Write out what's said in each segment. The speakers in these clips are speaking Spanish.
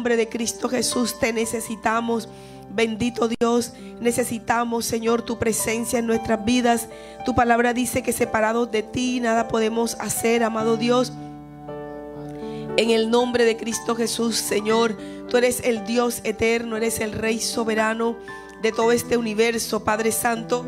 nombre de Cristo Jesús te necesitamos. Bendito Dios, necesitamos, Señor, tu presencia en nuestras vidas. Tu palabra dice que separados de ti nada podemos hacer, amado Dios. En el nombre de Cristo Jesús, Señor, tú eres el Dios eterno, eres el Rey soberano de todo este universo, Padre Santo.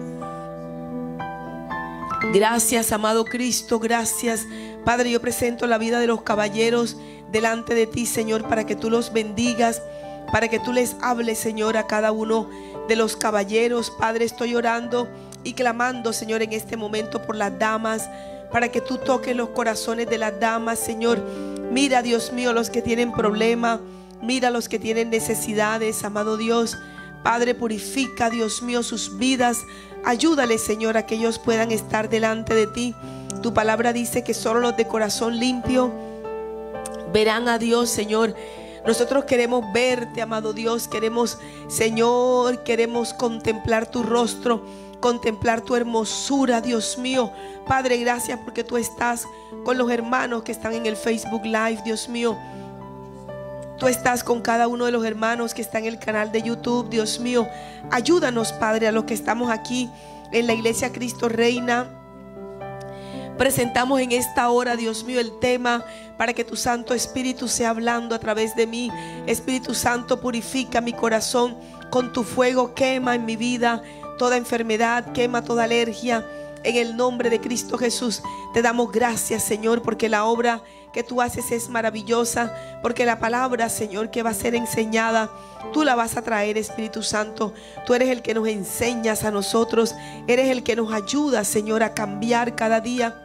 Gracias, amado Cristo, gracias. Padre, yo presento la vida de los caballeros delante de ti, Señor, para que tú los bendigas, para que tú les hables, Señor, a cada uno de los caballeros. Padre, estoy orando y clamando, Señor, en este momento por las damas, para que tú toques los corazones de las damas, Señor. Mira, Dios mío, los que tienen problemas, mira los que tienen necesidades, amado Dios. Padre, purifica, Dios mío, sus vidas. Ayúdales, Señor, a que ellos puedan estar delante de ti. Tu palabra dice que solo los de corazón limpio verán a Dios, Señor. Nosotros queremos verte, amado Dios. Queremos, Señor, queremos contemplar tu rostro, contemplar tu hermosura, Dios mío. Padre, gracias porque tú estás con los hermanos que están en el Facebook Live, Dios mío. Tú estás con cada uno de los hermanos que están en el canal de YouTube, Dios mío. Ayúdanos, Padre, a los que estamos aquí en la Iglesia Cristo Reina. Presentamos en esta hora, Dios mío, el tema para que tu Santo Espíritu sea hablando a través de mí. Espíritu Santo, purifica mi corazón con tu fuego, quema en mi vida toda enfermedad, quema toda alergia. En el nombre de Cristo Jesús te damos gracias, Señor, porque la obra que tú haces es maravillosa, porque la palabra, Señor, que va a ser enseñada, tú la vas a traer, Espíritu Santo. Tú eres el que nos enseñas a nosotros, eres el que nos ayuda, Señor, a cambiar cada día.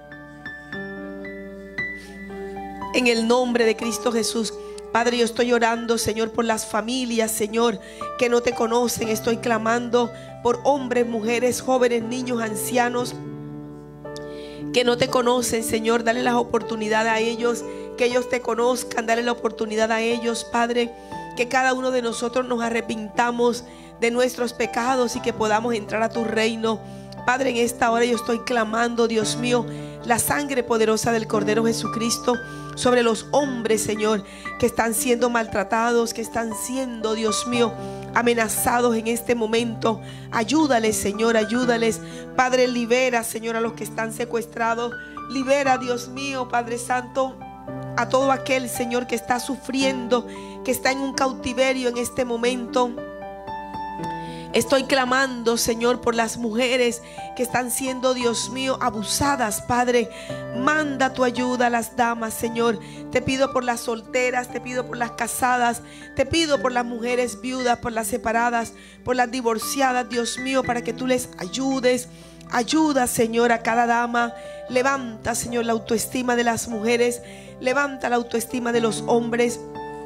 En el nombre de Cristo Jesús, Padre, yo estoy orando, Señor, por las familias, Señor, que no te conocen. Estoy clamando por hombres, mujeres, jóvenes, niños, ancianos que no te conocen, Señor. Dale la oportunidad a ellos, que ellos te conozcan. Dale la oportunidad a ellos, Padre, que cada uno de nosotros nos arrepintamos de nuestros pecados y que podamos entrar a tu reino. Padre, en esta hora yo estoy clamando, Dios mío, la sangre poderosa del Cordero Jesucristo sobre los hombres, Señor, que están siendo maltratados, que están siendo, Dios mío, amenazados en este momento. Ayúdales, Señor, ayúdales. Padre, libera, Señor, a los que están secuestrados. Libera, Dios mío, Padre Santo, a todo aquel, Señor, que está sufriendo, que está en un cautiverio en este momento. Estoy clamando, Señor, por las mujeres que están siendo, Dios mío, abusadas. Padre, manda tu ayuda a las damas, Señor. Te pido por las solteras, te pido por las casadas, te pido por las mujeres viudas, por las separadas, por las divorciadas, Dios mío, para que tú les ayudes. Ayuda, Señor, a cada dama. Levanta, Señor, la autoestima de las mujeres. Levanta la autoestima de los hombres.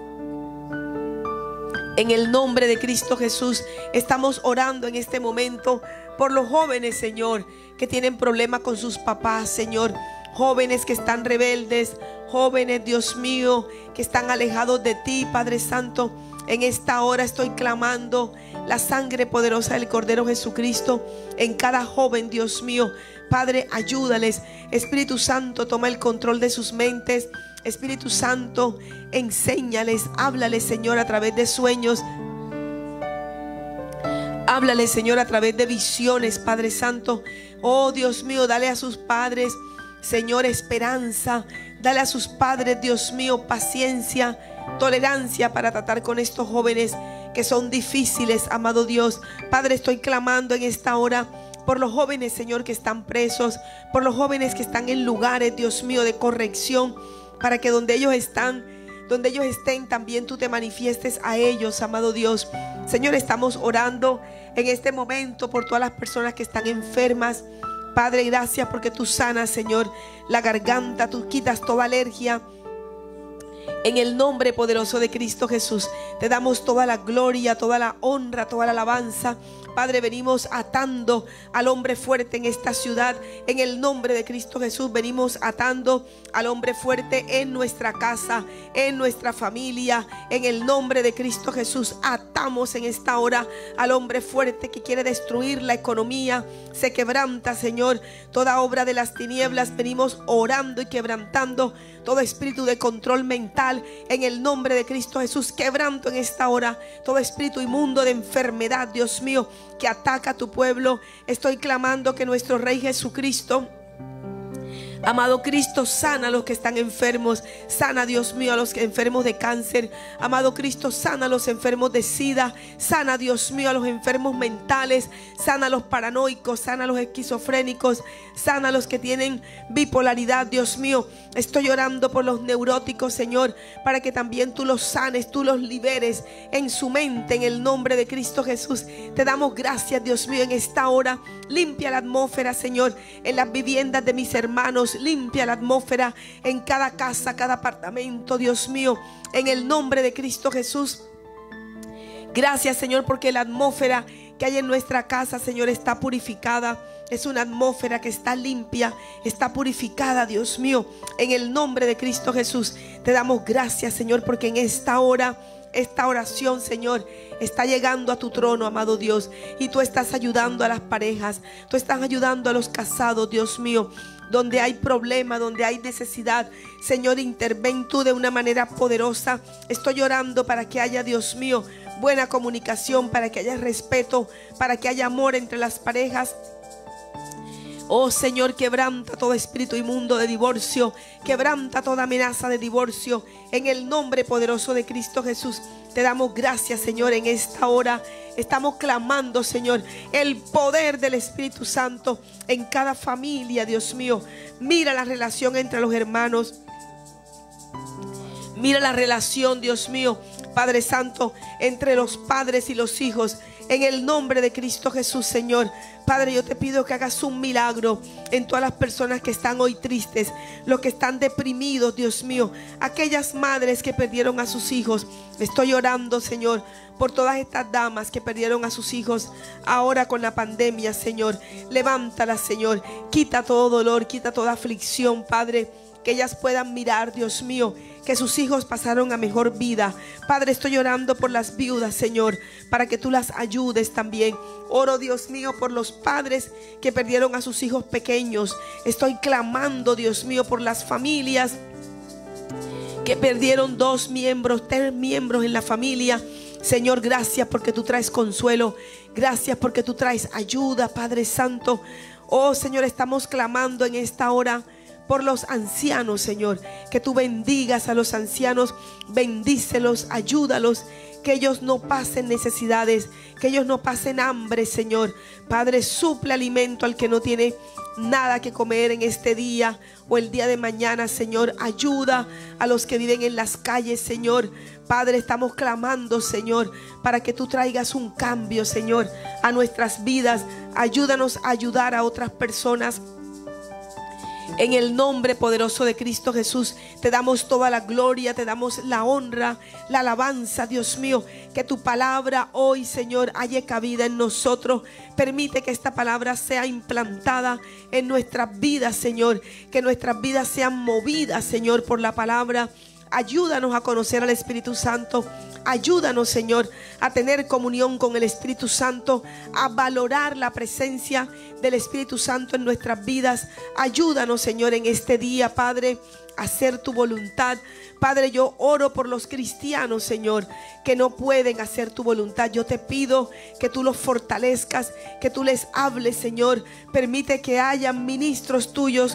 En el nombre de Cristo Jesús, estamos orando en este momento por los jóvenes, Señor, que tienen problemas con sus papás, Señor. Jóvenes que están rebeldes, jóvenes, Dios mío, que están alejados de ti, Padre Santo. En esta hora estoy clamando la sangre poderosa del Cordero Jesucristo en cada joven, Dios mío. Padre, ayúdales. Espíritu Santo, toma el control de sus mentes. Espíritu Santo, enséñales, háblales, Señor, a través de sueños. Háblales, Señor, a través de visiones, Padre Santo. Oh, Dios mío, dale a sus padres, Señor, esperanza. Dale a sus padres, Dios mío, paciencia, tolerancia para tratar con estos jóvenes que son difíciles, amado Dios. Padre, estoy clamando en esta hora por los jóvenes, Señor, que están presos, por los jóvenes que están en lugares, Dios mío, de corrección, para que donde ellos estén, también tú te manifiestes a ellos, amado Dios. Señor, estamos orando en este momento por todas las personas que están enfermas. Padre, gracias porque tú sanas, Señor, la garganta, tú quitas toda alergia. En el nombre poderoso de Cristo Jesús, te damos toda la gloria, toda la honra, toda la alabanza. Padre, venimos atando al hombre fuerte en esta ciudad. En el nombre de Cristo Jesús, venimos atando al hombre fuerte en nuestra casa, en nuestra familia. En el nombre de Cristo Jesús, atamos en esta hora al hombre fuerte que quiere destruir la economía. Se quebranta, Señor, toda obra de las tinieblas. Venimos orando y quebrantando todo espíritu de control mental mental en el nombre de Cristo Jesús. Quebranto en esta hora todo espíritu inmundo de enfermedad, Dios mío, que ataca a tu pueblo. Estoy clamando que nuestro Rey Jesucristo, amado Cristo, sana a los que están enfermos. Sana, Dios mío, a los enfermos de cáncer. Amado Cristo, sana a los enfermos de SIDA. Sana, Dios mío, a los enfermos mentales. Sana a los paranoicos. Sana a los esquizofrénicos. Sana a los que tienen bipolaridad, Dios mío. Estoy orando por los neuróticos, Señor, para que también tú los sanes, tú los liberes en su mente, en el nombre de Cristo Jesús. Te damos gracias, Dios mío, en esta hora. Limpia la atmósfera, Señor, en las viviendas de mis hermanos. Limpia la atmósfera en cada casa, cada apartamento, Dios mío, en el nombre de Cristo Jesús. Gracias, Señor, porque la atmósfera que hay en nuestra casa, Señor, está purificada. Es una atmósfera que está limpia, está purificada, Dios mío, en el nombre de Cristo Jesús. Te damos gracias, Señor, porque en esta hora, esta oración, Señor, está llegando a tu trono, amado Dios. Y tú estás ayudando a las parejas, tú estás ayudando a los casados, Dios mío. Donde hay problema, donde hay necesidad, Señor, interven tú de una manera poderosa. Estoy orando para que haya, Dios mío, buena comunicación, para que haya respeto, para que haya amor entre las parejas. Oh Señor, quebranta todo espíritu inmundo de divorcio, quebranta toda amenaza de divorcio, en el nombre poderoso de Cristo Jesús. Te damos gracias, Señor, en esta hora. Estamos clamando, Señor, el poder del Espíritu Santo en cada familia, Dios mío. Mira la relación entre los hermanos. Mira la relación, Dios mío, Padre Santo, entre los padres y los hijos. En el nombre de Cristo Jesús, Señor. Padre, yo te pido que hagas un milagro en todas las personas que están hoy tristes, los que están deprimidos, Dios mío, aquellas madres que perdieron a sus hijos. Estoy orando, Señor, por todas estas damas que perdieron a sus hijos ahora con la pandemia, Señor. Levántalas, Señor. Quita todo dolor, quita toda aflicción, Padre. Que ellas puedan mirar, Dios mío, que sus hijos pasaron a mejor vida. Padre, estoy orando por las viudas, Señor, para que tú las ayudes también. Oro, Dios mío, por los padres que perdieron a sus hijos pequeños. Estoy clamando, Dios mío, por las familias que perdieron 2 miembros, 3 miembros en la familia. Señor, gracias porque tú traes consuelo. Gracias porque tú traes ayuda, Padre Santo. Oh, Señor, estamos clamando en esta hora por los ancianos, Señor, que tú bendigas a los ancianos, bendícelos, ayúdalos, que ellos no pasen necesidades, que ellos no pasen hambre, Señor. Padre, suple alimento al que no tiene nada que comer en este día o el día de mañana, Señor. Ayuda a los que viven en las calles, Señor. Padre, estamos clamando, Señor, para que tú traigas un cambio, Señor, a nuestras vidas. Ayúdanos a ayudar a otras personas. En el nombre poderoso de Cristo Jesús, te damos toda la gloria, te damos la honra, la alabanza, Dios mío. Que tu palabra hoy, Señor, haya cabida en nosotros. Permite que esta palabra sea implantada en nuestras vidas, Señor. Que nuestras vidas sean movidas, Señor, por la palabra. Ayúdanos a conocer al Espíritu Santo. Ayúdanos, Señor, a tener comunión con el Espíritu Santo, a valorar la presencia del Espíritu Santo en nuestras vidas. Ayúdanos, Señor, en este día, Padre, a hacer tu voluntad. Padre, yo oro por los cristianos, Señor, que no pueden hacer tu voluntad. Yo te pido que tú los fortalezcas, que tú les hables, Señor. Permite que haya ministros tuyos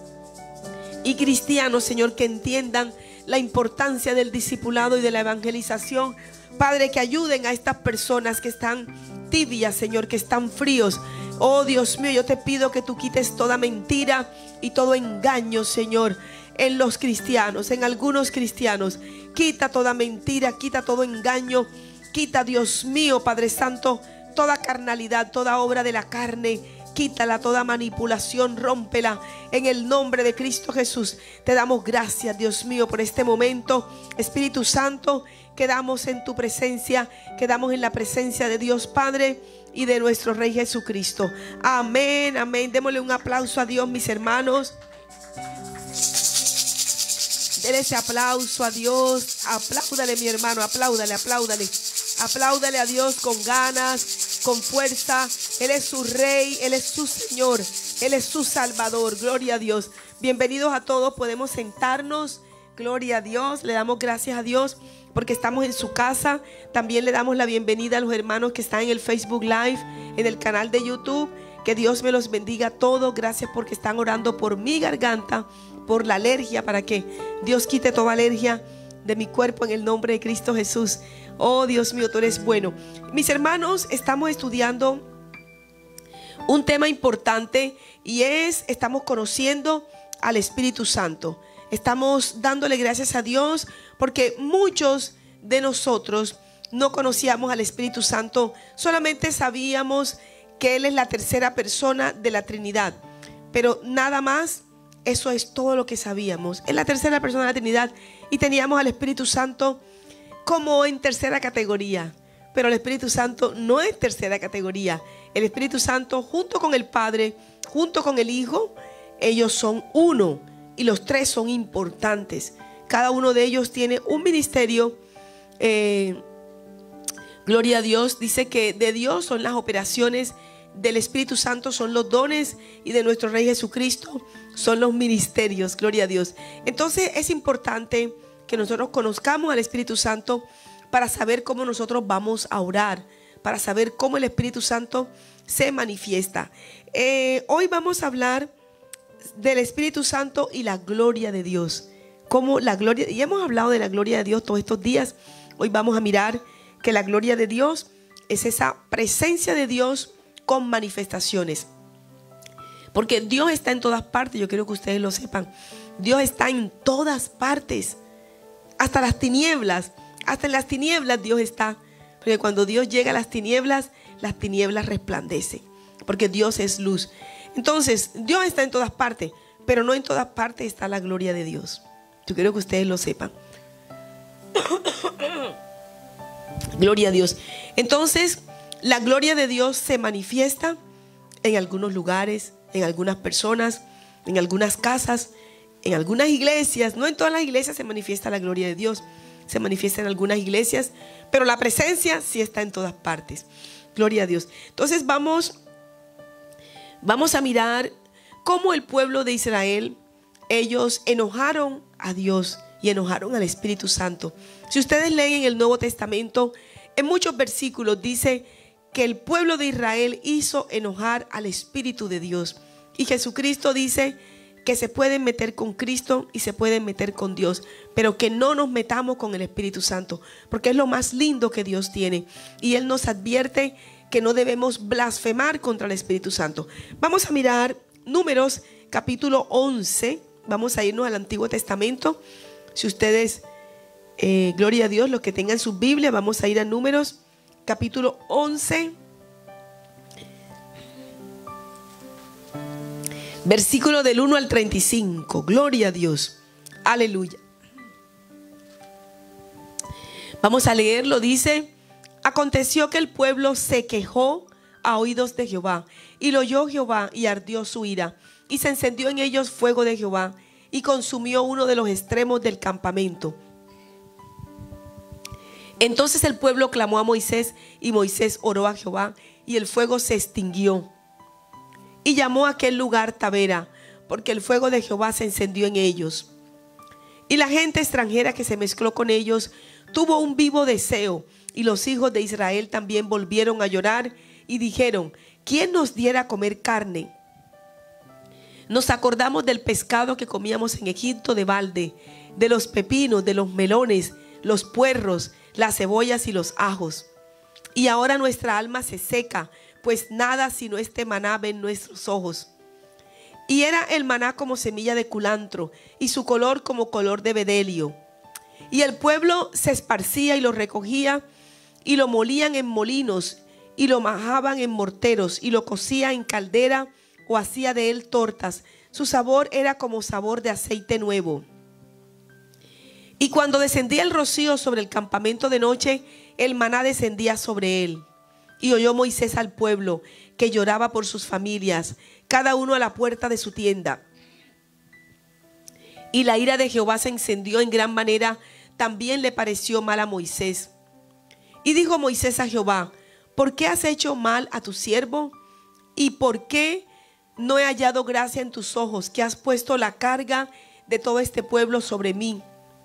y cristianos, Señor, que entiendan la importancia del discipulado y de la evangelización. Padre, que ayuden a estas personas que están tibias, Señor, que están fríos. Oh Dios mío, yo te pido que tú quites toda mentira y todo engaño, Señor, en los cristianos, en algunos cristianos. Quita toda mentira, quita todo engaño. Quita, Dios mío, Padre Santo, toda carnalidad, toda obra de la carne. Quítala, toda manipulación, rómpela en el nombre de Cristo Jesús. Te damos gracias, Dios mío, por este momento. Espíritu Santo, quedamos en tu presencia, quedamos en la presencia de Dios Padre y de nuestro Rey Jesucristo. Amén, amén. Démosle un aplauso a Dios, mis hermanos. Denle ese aplauso a Dios. Apláudale, mi hermano, apláudale, apláudale. Apláudale a Dios con ganas, con fuerza. Él es su Rey, Él es su Señor, Él es su Salvador. Gloria a Dios. Bienvenidos a todos. Podemos sentarnos. Gloria a Dios, le damos gracias a Dios porque estamos en su casa. También le damos la bienvenida a los hermanos que están en el Facebook Live, en el canal de YouTube. Que Dios me los bendiga a todos. Gracias porque están orando por mi garganta, por la alergia, para que Dios quite toda alergia de mi cuerpo en el nombre de Cristo Jesús. Oh Dios mío, tú eres bueno. Mis hermanos, estamos estudiando un tema importante y estamos conociendo al Espíritu Santo. Estamos dándole gracias a Dios porque muchos de nosotros no conocíamos al Espíritu Santo. Solamente sabíamos que Él es la tercera persona de la Trinidad, pero nada más. Eso es todo lo que sabíamos. Es la tercera persona de la Trinidad y teníamos al Espíritu Santo como en tercera categoría. Pero el Espíritu Santo no es tercera categoría. El Espíritu Santo junto con el Padre, junto con el Hijo, ellos son uno. Y los tres son importantes. Cada uno de ellos tiene un ministerio. Gloria a Dios. Dice que de Dios son las operaciones, del Espíritu Santo son los dones y de nuestro Rey Jesucristo son los ministerios. Gloria a Dios. Entonces es importante que nosotros conozcamos al Espíritu Santo para saber cómo nosotros vamos a orar, para saber cómo el Espíritu Santo se manifiesta. Hoy vamos a hablar del Espíritu Santo y la gloria de Dios. Como la gloria, y hemos hablado de la gloria de Dios todos estos días. Hoy vamos a mirar que la gloria de Dios es esa presencia de Dios con manifestaciones. Porque Dios está en todas partes. Yo quiero que ustedes lo sepan. Dios está en todas partes. Hasta las tinieblas. Hasta en las tinieblas Dios está. Porque cuando Dios llega a las tinieblas resplandecen. Porque Dios es luz. Entonces, Dios está en todas partes, pero no en todas partes está la gloria de Dios. Yo quiero que ustedes lo sepan. Gloria a Dios. Entonces, la gloria de Dios se manifiesta en algunos lugares, en algunas personas, en algunas casas, en algunas iglesias. No en todas las iglesias se manifiesta la gloria de Dios. Se manifiesta en algunas iglesias, pero la presencia sí está en todas partes. Gloria a Dios. Entonces, vamos a mirar cómo el pueblo de Israel, ellos enojaron a Dios y enojaron al Espíritu Santo. Si ustedes leen en el Nuevo Testamento, en muchos versículos dice que el pueblo de Israel hizo enojar al Espíritu de Dios. Y Jesucristo dice que se pueden meter con Cristo y se pueden meter con Dios, pero que no nos metamos con el Espíritu Santo, porque es lo más lindo que Dios tiene. Y Él nos advierte que no debemos blasfemar contra el Espíritu Santo. Vamos a mirar Números capítulo 11. Vamos a irnos al Antiguo Testamento. Si ustedes, gloria a Dios, los que tengan su Biblia, vamos a ir a Números capítulo 11. Versículo del 1 al 35. Gloria a Dios. Aleluya. Vamos a leerlo. Dice: aconteció que el pueblo se quejó a oídos de Jehová, y lo oyó Jehová, y ardió su ira, y se encendió en ellos fuego de Jehová, y consumió uno de los extremos del campamento. Entonces el pueblo clamó a Moisés, y Moisés oró a Jehová, y el fuego se extinguió. Y llamó a aquel lugar Tabera, porque el fuego de Jehová se encendió en ellos. Y la gente extranjera que se mezcló con ellos tuvo un vivo deseo, y los hijos de Israel también volvieron a llorar y dijeron: ¿quién nos diera a comer carne? Nos acordamos del pescado que comíamos en Egipto de balde, de los pepinos, de los melones, los puerros, las cebollas y los ajos. Y ahora nuestra alma se seca, pues nada sino este maná ven nuestros ojos. Y era el maná como semilla de culantro, y su color como color de bedelio. Y el pueblo se esparcía y lo recogía, y lo molían en molinos, y lo majaban en morteros, y lo cocía en caldera, o hacía de él tortas. Su sabor era como sabor de aceite nuevo. Y cuando descendía el rocío sobre el campamento de noche, el maná descendía sobre él. Y oyó Moisés al pueblo, que lloraba por sus familias, cada uno a la puerta de su tienda. Y la ira de Jehová se encendió en gran manera, también le pareció mal a Moisés. Y dijo Moisés a Jehová: ¿por qué has hecho mal a tu siervo? ¿Y por qué no he hallado gracia en tus ojos, que has puesto la carga de todo este pueblo sobre mí?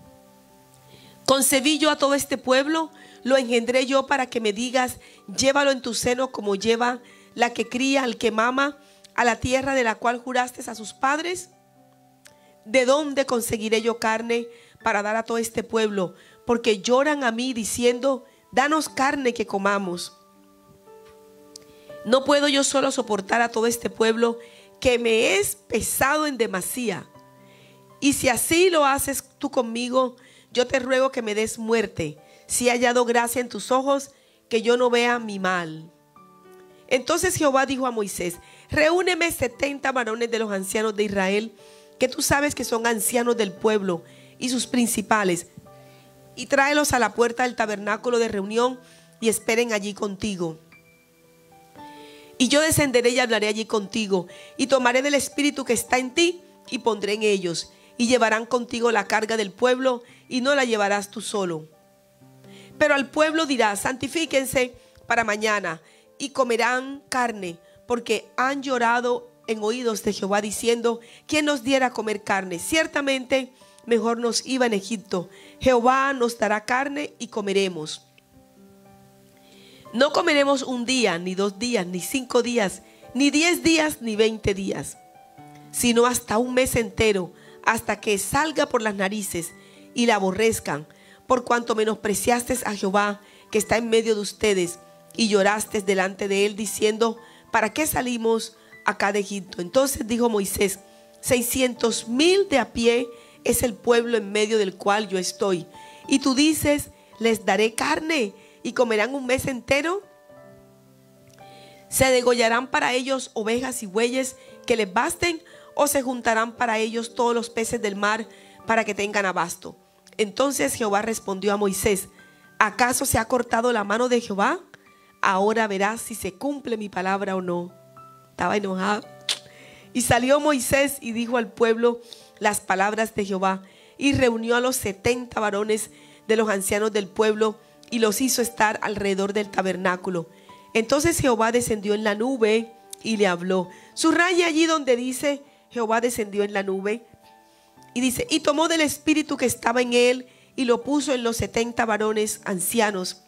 Concebí yo a todo este pueblo, lo engendré yo para que me digas, llévalo en tu seno como lleva la que cría al que mama, a la tierra de la cual juraste a sus padres. ¿De dónde conseguiré yo carne para dar a todo este pueblo? Porque lloran a mí diciendo, danos carne que comamos. No puedo yo solo soportar a todo este pueblo, que me es pesado en demasía. Y si así lo haces tú conmigo, yo te ruego que me des muerte, si he hallado gracia en tus ojos, que yo no vea mi mal. Entonces Jehová dijo a Moisés, reúneme 70 varones de los ancianos de Israel, que tú sabes que son ancianos del pueblo, y sus principales, y tráelos a la puerta del tabernáculo de reunión, y esperen allí contigo. Y yo descenderé y hablaré allí contigo, y tomaré del espíritu que está en ti, y pondré en ellos, y llevarán contigo la carga del pueblo, y no la llevarás tú solo. Pero al pueblo dirás, santifíquense para mañana, y comerán carne, porque han llorado en oídos de Jehová, diciendo, ¿quién nos diera a comer carne? Ciertamente mejor nos iba en Egipto. Jehová nos dará carne y comeremos. No comeremos un día, ni 2 días, ni 5 días, ni 10 días, ni 20 días, sino hasta un mes entero, hasta que salga por las narices y la aborrezcan, por cuanto menospreciasteis a Jehová, que está en medio de ustedes, y llorasteis delante de él, diciendo, ¿para qué salimos acá de Egipto? Entonces dijo Moisés, 600,000 de a pie es el pueblo en medio del cual yo estoy. Y tú dices, les daré carne y comerán un mes entero. ¿Se degollarán para ellos ovejas y bueyes que les basten? ¿O se juntarán para ellos todos los peces del mar para que tengan abasto? Entonces Jehová respondió a Moisés, ¿acaso se ha cortado la mano de Jehová? Ahora verás si se cumple mi palabra o no. Estaba enojado. Y salió Moisés y dijo al pueblo las palabras de Jehová, y reunió a los 70 varones de los ancianos del pueblo, y los hizo estar alrededor del tabernáculo. Entonces Jehová descendió en la nube y le habló. Subraya allí donde dice Jehová descendió en la nube. Y dice, y tomó del espíritu que estaba en él y lo puso en los 70 varones ancianos.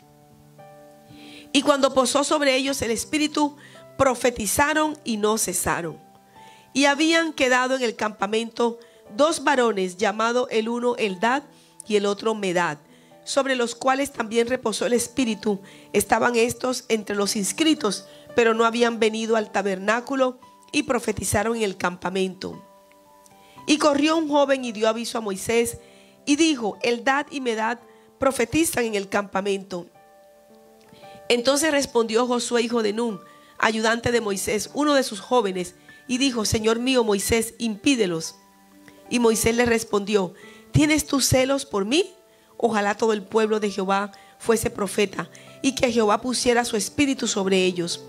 Y cuando posó sobre ellos el espíritu, profetizaron y no cesaron. Y habían quedado en el campamento 2 varones, llamados el uno Eldad y el otro Medad, sobre los cuales también reposó el espíritu. Estaban estos entre los inscritos, pero no habían venido al tabernáculo, y profetizaron en el campamento. Y corrió un joven y dio aviso a Moisés, y dijo, Eldad y Medad profetizan en el campamento. Entonces respondió Josué, hijo de Nun, ayudante de Moisés, uno de sus jóvenes, y dijo, Señor mío Moisés, impídelos. Y Moisés le respondió, ¿tienes tú celos por mí? Ojalá todo el pueblo de Jehová fuese profeta, y que Jehová pusiera su espíritu sobre ellos.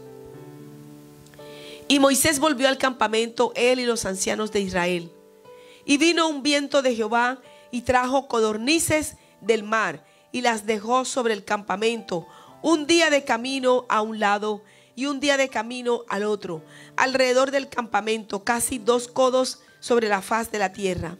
Y Moisés volvió al campamento, él y los ancianos de Israel. Y vino un viento de Jehová, y trajo codornices del mar, y las dejó sobre el campamento, un día de camino a un lado, y un día de camino al otro, alrededor del campamento, casi 2 codos sobre la faz de la tierra.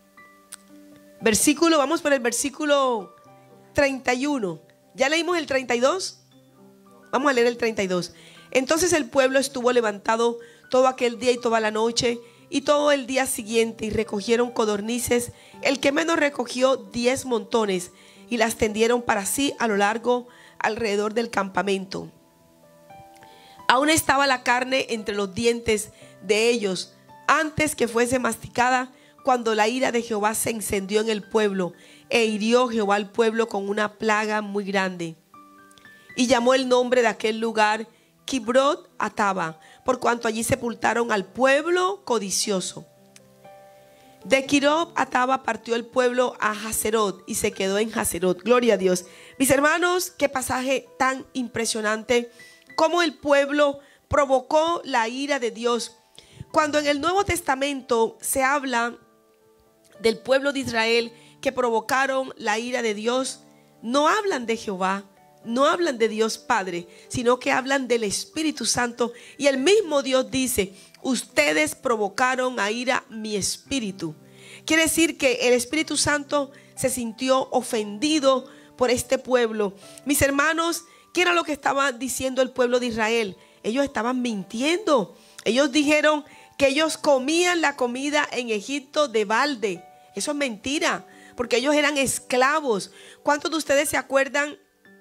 Vamos por el versículo 31. ¿Ya leímos el 32? Vamos a leer el 32. Entonces el pueblo estuvo levantado todo aquel día y toda la noche y todo el día siguiente, y recogieron codornices. El que menos recogió 10 montones, y las tendieron para sí a lo largo alrededor del campamento. Aún estaba la carne entre los dientes de ellos, antes que fuese masticada, cuando la ira de Jehová se encendió en el pueblo, e hirió Jehová al pueblo con una plaga muy grande. Y llamó el nombre de aquel lugar Kibrot Ataba, por cuanto allí sepultaron al pueblo codicioso. De Kibrot Ataba partió el pueblo a Hazerot, y se quedó en Hazerot. Gloria a Dios. Mis hermanos, qué pasaje tan impresionante, cómo el pueblo provocó la ira de Dios. Cuando en el Nuevo Testamento se habla del pueblo de Israel que provocaron la ira de Dios, no hablan de Jehová, no hablan de Dios Padre, sino que hablan del Espíritu Santo. Y el mismo Dios dice, ustedes provocaron a ira mi espíritu. Quiere decir que el Espíritu Santo se sintió ofendido por este pueblo. Mis hermanos, ¿qué era lo que estaba diciendo el pueblo de Israel? Ellos estaban mintiendo. Ellos dijeron que ellos comían la comida en Egipto de balde. Eso es mentira, porque ellos eran esclavos. ¿Cuántos de ustedes se acuerdan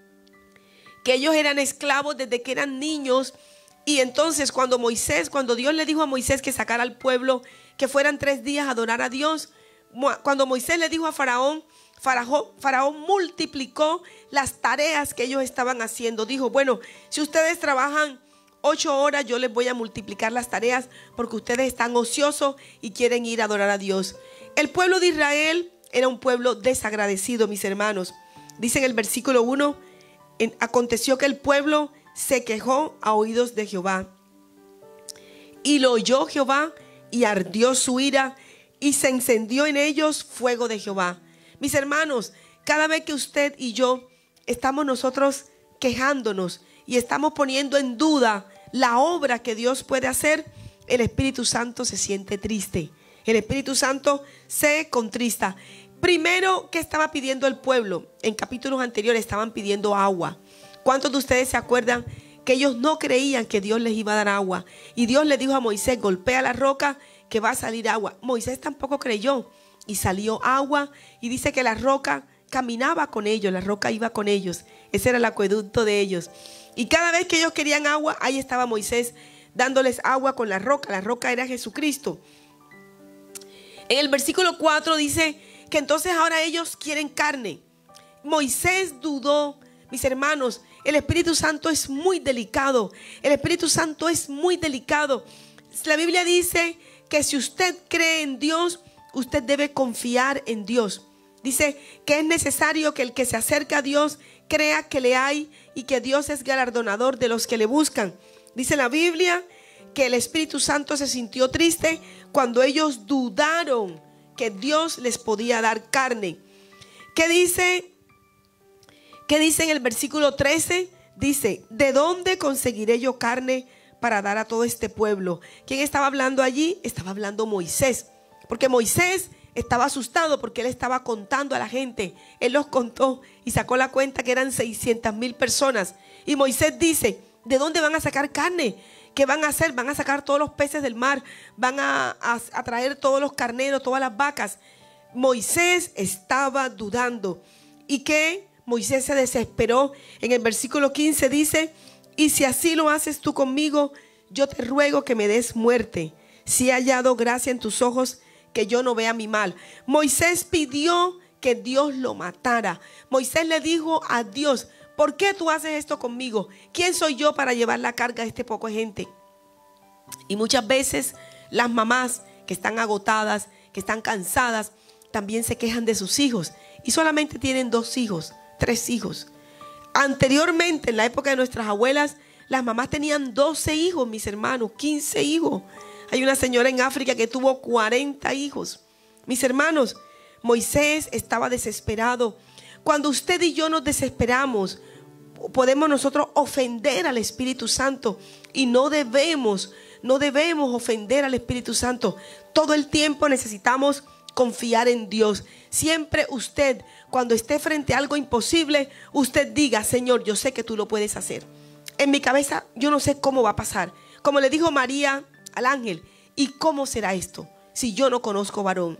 que ellos eran esclavos desde que eran niños? Y entonces cuando Dios le dijo a Moisés que sacara al pueblo, que fueran 3 días a adorar a Dios, cuando Moisés le dijo a Faraón multiplicó las tareas que ellos estaban haciendo. Dijo, bueno, si ustedes trabajan 8 horas, yo les voy a multiplicar las tareas porque ustedes están ociosos y quieren ir a adorar a Dios. El pueblo de Israel era un pueblo desagradecido, mis hermanos. Dice en el versículo 1, aconteció que el pueblo se quejó a oídos de Jehová. Y lo oyó Jehová y ardió su ira y se encendió en ellos fuego de Jehová. Mis hermanos, cada vez que usted y yo estamos nosotros quejándonos y estamos poniendo en duda la obra que Dios puede hacer, el Espíritu Santo se siente triste. El Espíritu Santo se contrista. Primero, ¿qué estaba pidiendo el pueblo? En capítulos anteriores estaban pidiendo agua. ¿Cuántos de ustedes se acuerdan que ellos no creían que Dios les iba a dar agua? Y Dios le dijo a Moisés, golpea la roca que va a salir agua. Moisés tampoco creyó y salió agua, y dice que la roca caminaba con ellos, la roca iba con ellos. Ese era el acueducto de ellos. Y cada vez que ellos querían agua, ahí estaba Moisés dándoles agua con la roca. La roca era Jesucristo. En el versículo 4 dice que entonces ahora ellos quieren carne. Moisés dudó. Mis hermanos, el Espíritu Santo es muy delicado. El Espíritu Santo es muy delicado. La Biblia dice que si usted cree en Dios, usted debe confiar en Dios. Dice que es necesario que el que se acerca a Dios crea que le hay y que Dios es galardonador de los que le buscan. Dice la Biblia que el Espíritu Santo se sintió triste cuando ellos dudaron que Dios les podía dar carne. ¿Qué dice en el versículo 13? Dice, ¿de dónde conseguiré yo carne para dar a todo este pueblo? ¿Quién estaba hablando allí? Estaba hablando Moisés. Porque Moisés estaba asustado porque él estaba contando a la gente. Él los contó y sacó la cuenta que eran 600,000 personas. Y Moisés dice, ¿de dónde van a sacar carne? ¿Qué van a hacer? Van a sacar todos los peces del mar. Van a traer todos los carneros, todas las vacas. Moisés estaba dudando. ¿Y qué? Moisés se desesperó. En el versículo 15 dice, y si así lo haces tú conmigo, yo te ruego que me des muerte. Si he hallado gracia en tus ojos, que yo no vea mi mal. Moisés pidió que Dios lo matara. Moisés le dijo a Dios, ¿por qué tú haces esto conmigo? ¿Quién soy yo para llevar la carga de este poco de gente? Y muchas veces las mamás que están agotadas, que están cansadas, también se quejan de sus hijos. Y solamente tienen 2 hijos, 3 hijos. Anteriormente, en la época de nuestras abuelas, las mamás tenían 12 hijos, mis hermanos, 15 hijos. Hay una señora en África que tuvo 40 hijos. Mis hermanos, Moisés estaba desesperado. Cuando usted y yo nos desesperamos, podemos nosotros ofender al Espíritu Santo. Y no debemos ofender al Espíritu Santo. Todo el tiempo necesitamos confiar en Dios. Siempre usted, cuando esté frente a algo imposible, usted diga, Señor, yo sé que tú lo puedes hacer. En mi cabeza yo no sé cómo va a pasar. Como le dijo María al ángel, ¿y cómo será esto si yo no conozco varón?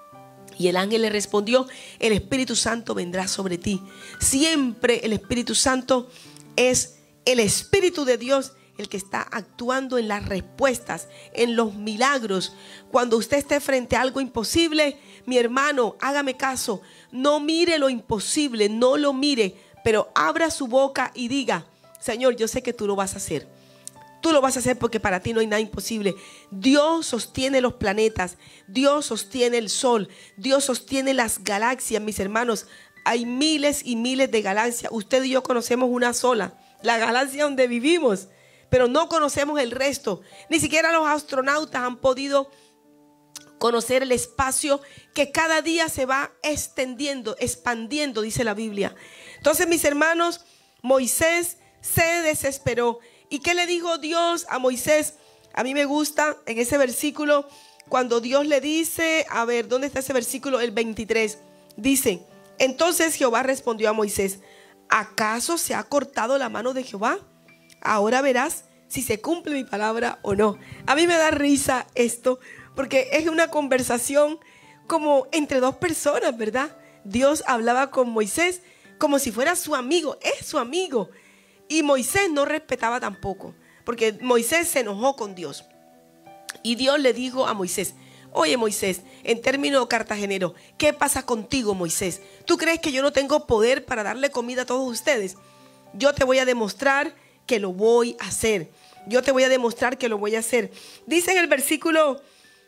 Y el ángel le respondió, el Espíritu Santo vendrá sobre ti. Siempre el Espíritu Santo es el Espíritu de Dios el que está actuando en las respuestas, en los milagros. Cuando usted esté frente a algo imposible, mi hermano, hágame caso, no mire lo imposible, no lo mire, pero abra su boca y diga, Señor, yo sé que tú lo vas a hacer. Tú lo vas a hacer porque para ti no hay nada imposible. Dios sostiene los planetas, Dios sostiene el sol, Dios sostiene las galaxias, mis hermanos. Hay miles y miles de galaxias. Usted y yo conocemos una sola, la galaxia donde vivimos, pero no conocemos el resto. Ni siquiera los astronautas han podido conocer el espacio que cada día se va expandiendo, dice la Biblia. Entonces, mis hermanos, Moisés se desesperó. ¿Y qué le dijo Dios a Moisés? A mí me gusta en ese versículo cuando Dios le dice, a ver, ¿dónde está ese versículo? El 23. Dice, Entonces Jehová respondió a Moisés: ¿acaso se ha cortado la mano de Jehová? Ahora verás si se cumple mi palabra o no. A mí me da risa esto, porque es una conversación como entre dos personas, ¿verdad? Dios hablaba con Moisés como si fuera su amigo, es su amigo. Y Moisés no respetaba tampoco, porque Moisés se enojó con Dios. Y Dios le dijo a Moisés: oye Moisés, en términos cartageneros, ¿qué pasa contigo, Moisés? ¿Tú crees que yo no tengo poder para darle comida a todos ustedes? Yo te voy a demostrar que lo voy a hacer. Yo te voy a demostrar que lo voy a hacer. Dice en el versículo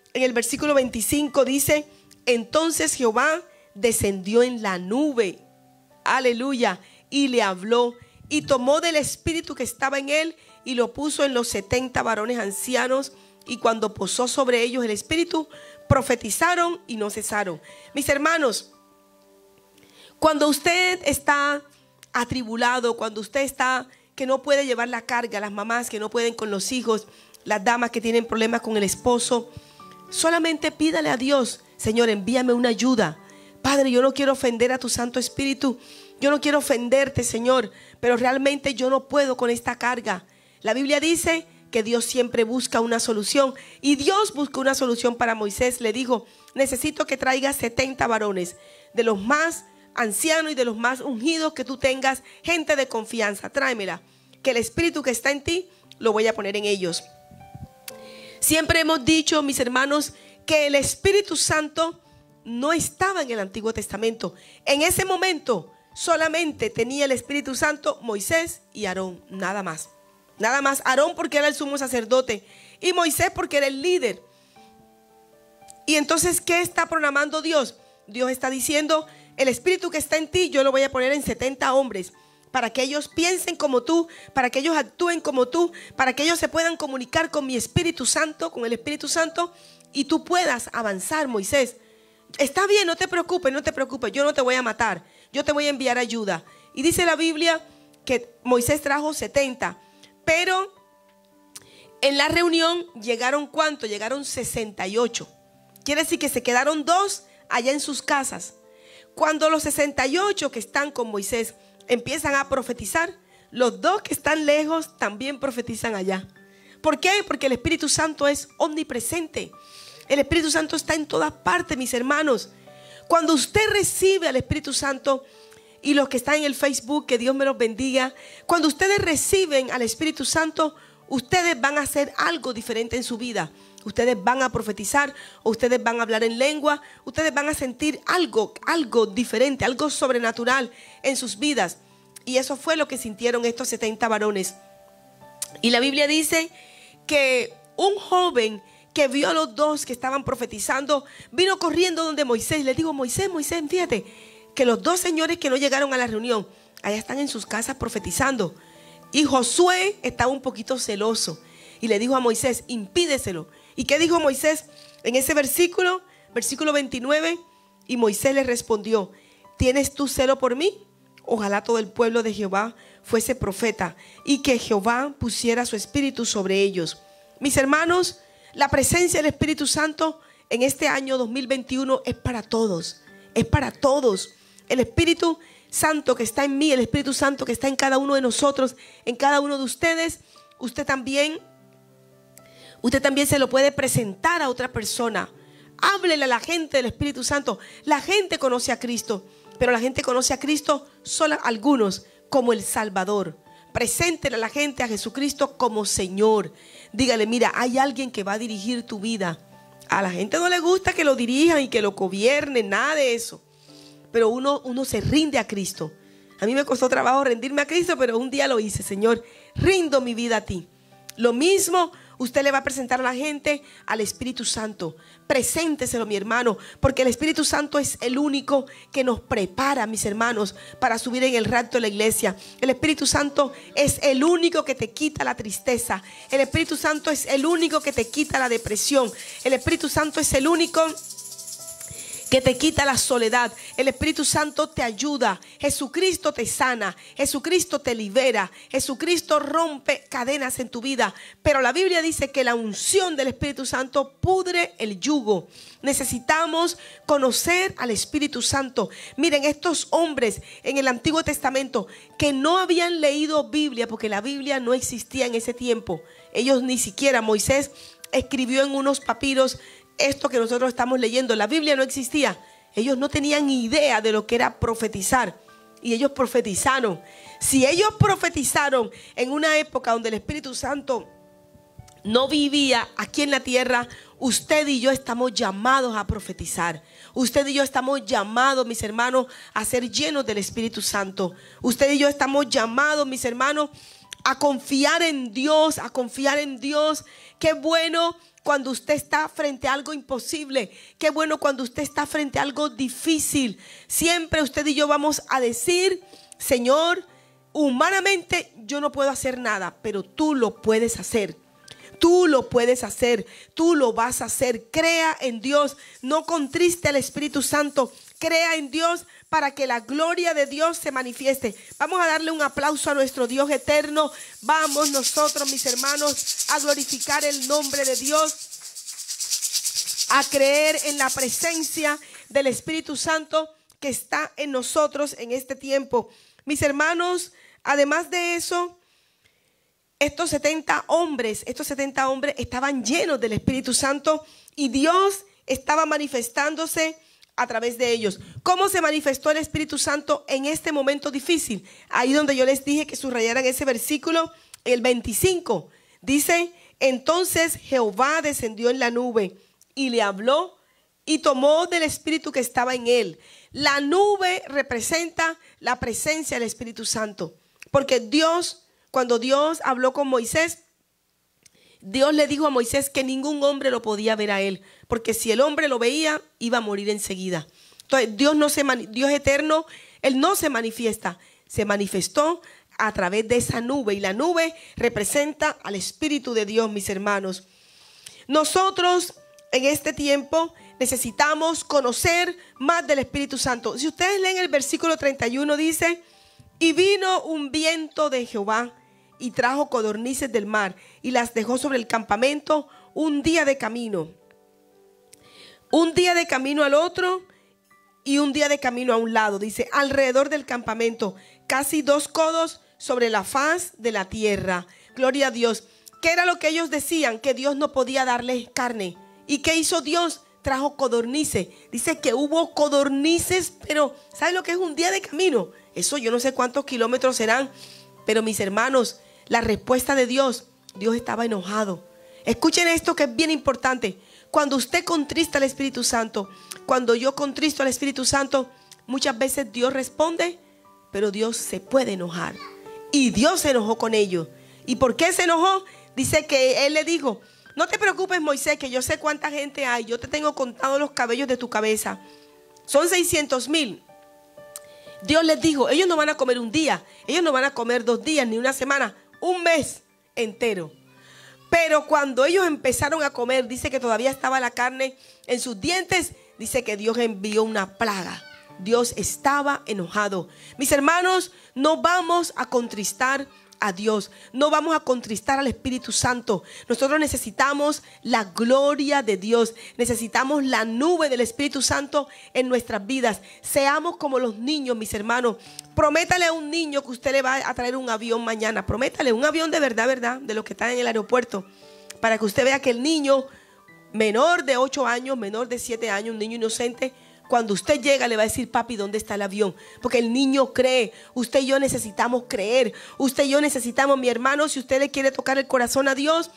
25, dice: entonces Jehová descendió en la nube, aleluya, y le habló, y tomó del espíritu que estaba en él y lo puso en los 70 varones ancianos, y cuando posó sobre ellos el espíritu, profetizaron y no cesaron. Mis hermanos, cuando usted está atribulado, cuando usted está que no puede llevar la carga, las mamás que no pueden con los hijos, las damas que tienen problemas con el esposo, solamente pídale a Dios: Señor, envíame una ayuda. Padre, yo no quiero ofender a tu Santo Espíritu, yo no quiero ofenderte, Señor, pero realmente yo no puedo con esta carga. La Biblia dice que Dios siempre busca una solución, y Dios buscó una solución para Moisés. Le dijo: necesito que traigas 70 varones, de los más ancianos y de los más ungidos que tú tengas, gente de confianza, tráemela, que el espíritu que está en ti lo voy a poner en ellos. Siempre hemos dicho, mis hermanos, que el Espíritu Santo no estaba en el Antiguo Testamento. En ese momento solamente tenía el Espíritu Santo Moisés y Aarón, nada más. Nada más. Aarón porque era el sumo sacerdote y Moisés porque era el líder. Y entonces, ¿qué está programando Dios? Dios está diciendo: el espíritu que está en ti yo lo voy a poner en 70 hombres, para que ellos piensen como tú, para que ellos actúen como tú, para que ellos se puedan comunicar con mi Espíritu Santo, con el Espíritu Santo, y tú puedas avanzar, Moisés. Está bien, no te preocupes, yo no te voy a matar, yo te voy a enviar ayuda. Y dice la Biblia que Moisés trajo 70, pero en la reunión llegaron ¿cuánto? Llegaron 68. Quiere decir que se quedaron 2 allá en sus casas. Cuando los 68 que están con Moisés empiezan a profetizar, los 2 que están lejos también profetizan allá. ¿Por qué? Porque el Espíritu Santo es omnipresente. El Espíritu Santo está en todas partes, mis hermanos. Cuando usted recibe al Espíritu Santo, y los que están en el Facebook, que Dios me los bendiga, cuando ustedes reciben al Espíritu Santo, ustedes van a hacer algo diferente en su vida. Ustedes van a profetizar, o ustedes van a hablar en lengua, ustedes van a sentir algo diferente, algo sobrenatural en sus vidas. Y eso fue lo que sintieron estos 70 varones. Y la Biblia dice que un joven que vio a los 2 que estaban profetizando, vino corriendo donde Moisés. Le digo: Moisés, fíjate que los 2 señores que no llegaron a la reunión, allá están en sus casas profetizando. Y Josué estaba un poquito celoso y le dijo a Moisés: impídeselo. ¿Y qué dijo Moisés en ese versículo 29? Y Moisés le respondió: ¿tienes tú celo por mí? Ojalá todo el pueblo de Jehová fuese profeta, y que Jehová pusiera su espíritu sobre ellos. Mis hermanos, la presencia del Espíritu Santo en este año 2021 es para todos. Es para todos. El Espíritu Santo que está en mí, el Espíritu Santo que está en cada uno de nosotros, en cada uno de ustedes, usted también se lo puede presentar a otra persona. Háblele a la gente del Espíritu Santo. La gente conoce a Cristo, pero la gente conoce a Cristo solo algunos como el Salvador. Preséntele a la gente a Jesucristo como Señor. Dígale: mira, hay alguien que va a dirigir tu vida. A la gente no le gusta que lo dirijan y que lo gobiernen, nada de eso. Pero uno se rinde a Cristo. A mí me costó trabajo rendirme a Cristo, pero un día lo hice. Señor, rindo mi vida a ti. Lo mismo usted le va a presentar a la gente al Espíritu Santo. Presénteselo, mi hermano, porque el Espíritu Santo es el único que nos prepara, mis hermanos, para subir en el rapto de la iglesia. El Espíritu Santo es el único que te quita la tristeza. El Espíritu Santo es el único que te quita la depresión. El Espíritu Santo es el único que te quita la soledad. El Espíritu Santo te ayuda. Jesucristo te sana. Jesucristo te libera. Jesucristo rompe cadenas en tu vida. Pero la Biblia dice que la unción del Espíritu Santo pudre el yugo. Necesitamos conocer al Espíritu Santo. Miren, estos hombres en el Antiguo Testamento que no habían leído Biblia, porque la Biblia no existía en ese tiempo. Ellos ni siquiera, Moisés escribió en unos papiros esto que nosotros estamos leyendo. La Biblia no existía. Ellos no tenían idea de lo que era profetizar. Y ellos profetizaron. Si ellos profetizaron en una época donde el Espíritu Santo no vivía aquí en la tierra, usted y yo estamos llamados a profetizar. Usted y yo estamos llamados, mis hermanos, a ser llenos del Espíritu Santo. Usted y yo estamos llamados, mis hermanos, a confiar en Dios, a confiar en Dios. Qué bueno cuando usted está frente a algo imposible. Qué bueno cuando usted está frente a algo difícil. Siempre usted y yo vamos a decir: Señor, humanamente yo no puedo hacer nada, pero tú lo puedes hacer. Tú lo puedes hacer, tú lo vas a hacer. Crea en Dios, no contriste al Espíritu Santo. Crea en Dios para que la gloria de Dios se manifieste. Vamos a darle un aplauso a nuestro Dios eterno. Vamos nosotros, mis hermanos, a glorificar el nombre de Dios, a creer en la presencia del Espíritu Santo que está en nosotros en este tiempo. Mis hermanos, además de eso, estos 70 hombres estaban llenos del Espíritu Santo y Dios estaba manifestándose a través de ellos. ¿Cómo se manifestó el Espíritu Santo en este momento difícil? Ahí donde yo les dije que subrayaran ese versículo, el 25. Dice: entonces Jehová descendió en la nube y le habló y tomó del Espíritu que estaba en él. La nube representa la presencia del Espíritu Santo. Porque Dios, cuando Dios habló con Moisés, Dios le dijo a Moisés que ningún hombre lo podía ver a él, porque si el hombre lo veía, iba a morir enseguida. Entonces Dios eterno, Él no se manifiesta, se manifestó a través de esa nube, y la nube representa al Espíritu de Dios, mis hermanos. Nosotros en este tiempo necesitamos conocer más del Espíritu Santo. Si ustedes leen el versículo 31, dice: y vino un viento de Jehová y trajo codornices del mar y las dejó sobre el campamento un día de camino. Un día de camino al otro y un día de camino a un lado. Dice: alrededor del campamento, casi 2 codos sobre la faz de la tierra. Gloria a Dios. ¿Qué era lo que ellos decían? Que Dios no podía darles carne. ¿Y qué hizo Dios? Trajo codornices. Dice que hubo codornices, pero ¿saben lo que es un día de camino? Eso yo no sé cuántos kilómetros serán. Pero mis hermanos, la respuesta de Dios, Dios estaba enojado. Escuchen esto que es bien importante. Cuando usted contrista al Espíritu Santo, cuando yo contristo al Espíritu Santo, muchas veces Dios responde, pero Dios se puede enojar. Y Dios se enojó con ellos. ¿Y por qué se enojó? Dice que Él le dijo: no te preocupes, Moisés, que yo sé cuánta gente hay. Yo te tengo contado los cabellos de tu cabeza. Son 600,000. Dios les dijo: ellos no van a comer un día, ellos no van a comer 2 días, ni una semana, un mes entero. Pero cuando ellos empezaron a comer, dice que todavía estaba la carne en sus dientes. Dice que Dios envió una plaga. Dios estaba enojado. Mis hermanos, no vamos a contristar a Dios, no vamos a contristar al Espíritu Santo. Nosotros necesitamos la gloria de Dios, necesitamos la nube del Espíritu Santo en nuestras vidas. Seamos como los niños, mis hermanos. Prométale a un niño que usted le va a traer un avión mañana. Prométale un avión de verdad, de los que están en el aeropuerto, para que usted vea que el niño menor de 8 años, menor de 7 años, un niño inocente, cuando usted llega le va a decir: papi, ¿dónde está el avión? Porque el niño cree. Usted y yo necesitamos creer. Usted y yo necesitamos, mi hermano, si usted le quiere tocar el corazón a Dios,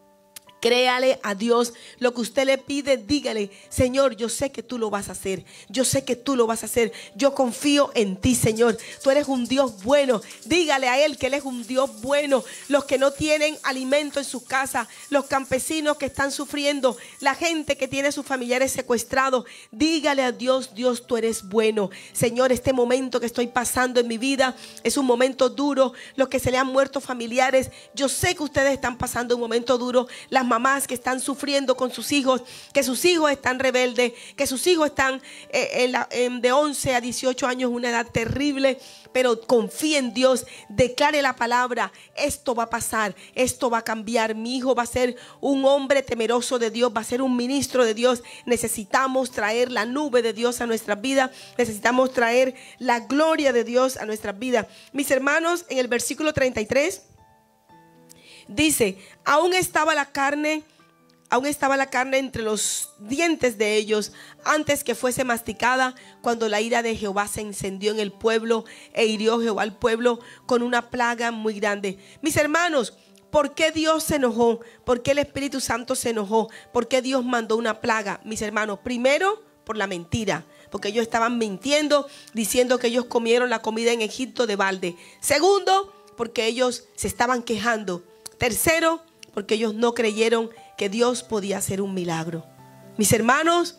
créale a Dios. Lo que usted le pide, dígale: Señor, yo sé que tú lo vas a hacer. Yo sé que tú lo vas a hacer. Yo confío en ti, Señor. Tú eres un Dios bueno. Dígale a Él que Él es un Dios bueno. Los que no tienen alimento en su casa, los campesinos que están sufriendo, la gente que tiene sus familiares secuestrados, dígale a Dios: Dios, tú eres bueno. Señor, este momento que estoy pasando en mi vida es un momento duro. Los que se le han muerto familiares, yo sé que ustedes están pasando un momento duro. Las mamás que están sufriendo con sus hijos, que sus hijos están rebeldes, que sus hijos están de 11 a 18 años, una edad terrible. Pero confíe en Dios, declare la palabra, esto va a pasar, esto va a cambiar, mi hijo va a ser un hombre temeroso de Dios, va a ser un ministro de Dios. Necesitamos traer la nube de Dios a nuestras vidas, necesitamos traer la gloria de Dios a nuestras vidas. Mis hermanos, en el versículo 33 dice, aún estaba la carne entre los dientes de ellos antes que fuese masticada, cuando la ira de Jehová se encendió en el pueblo e hirió Jehová al pueblo con una plaga muy grande. Mis hermanos, ¿por qué Dios se enojó? ¿Por qué el Espíritu Santo se enojó? ¿Por qué Dios mandó una plaga? Mis hermanos, primero por la mentira, porque ellos estaban mintiendo, diciendo que ellos comieron la comida en Egipto de balde. Segundo, porque ellos se estaban quejando. Tercero, porque ellos no creyeron que Dios podía hacer un milagro. Mis hermanos,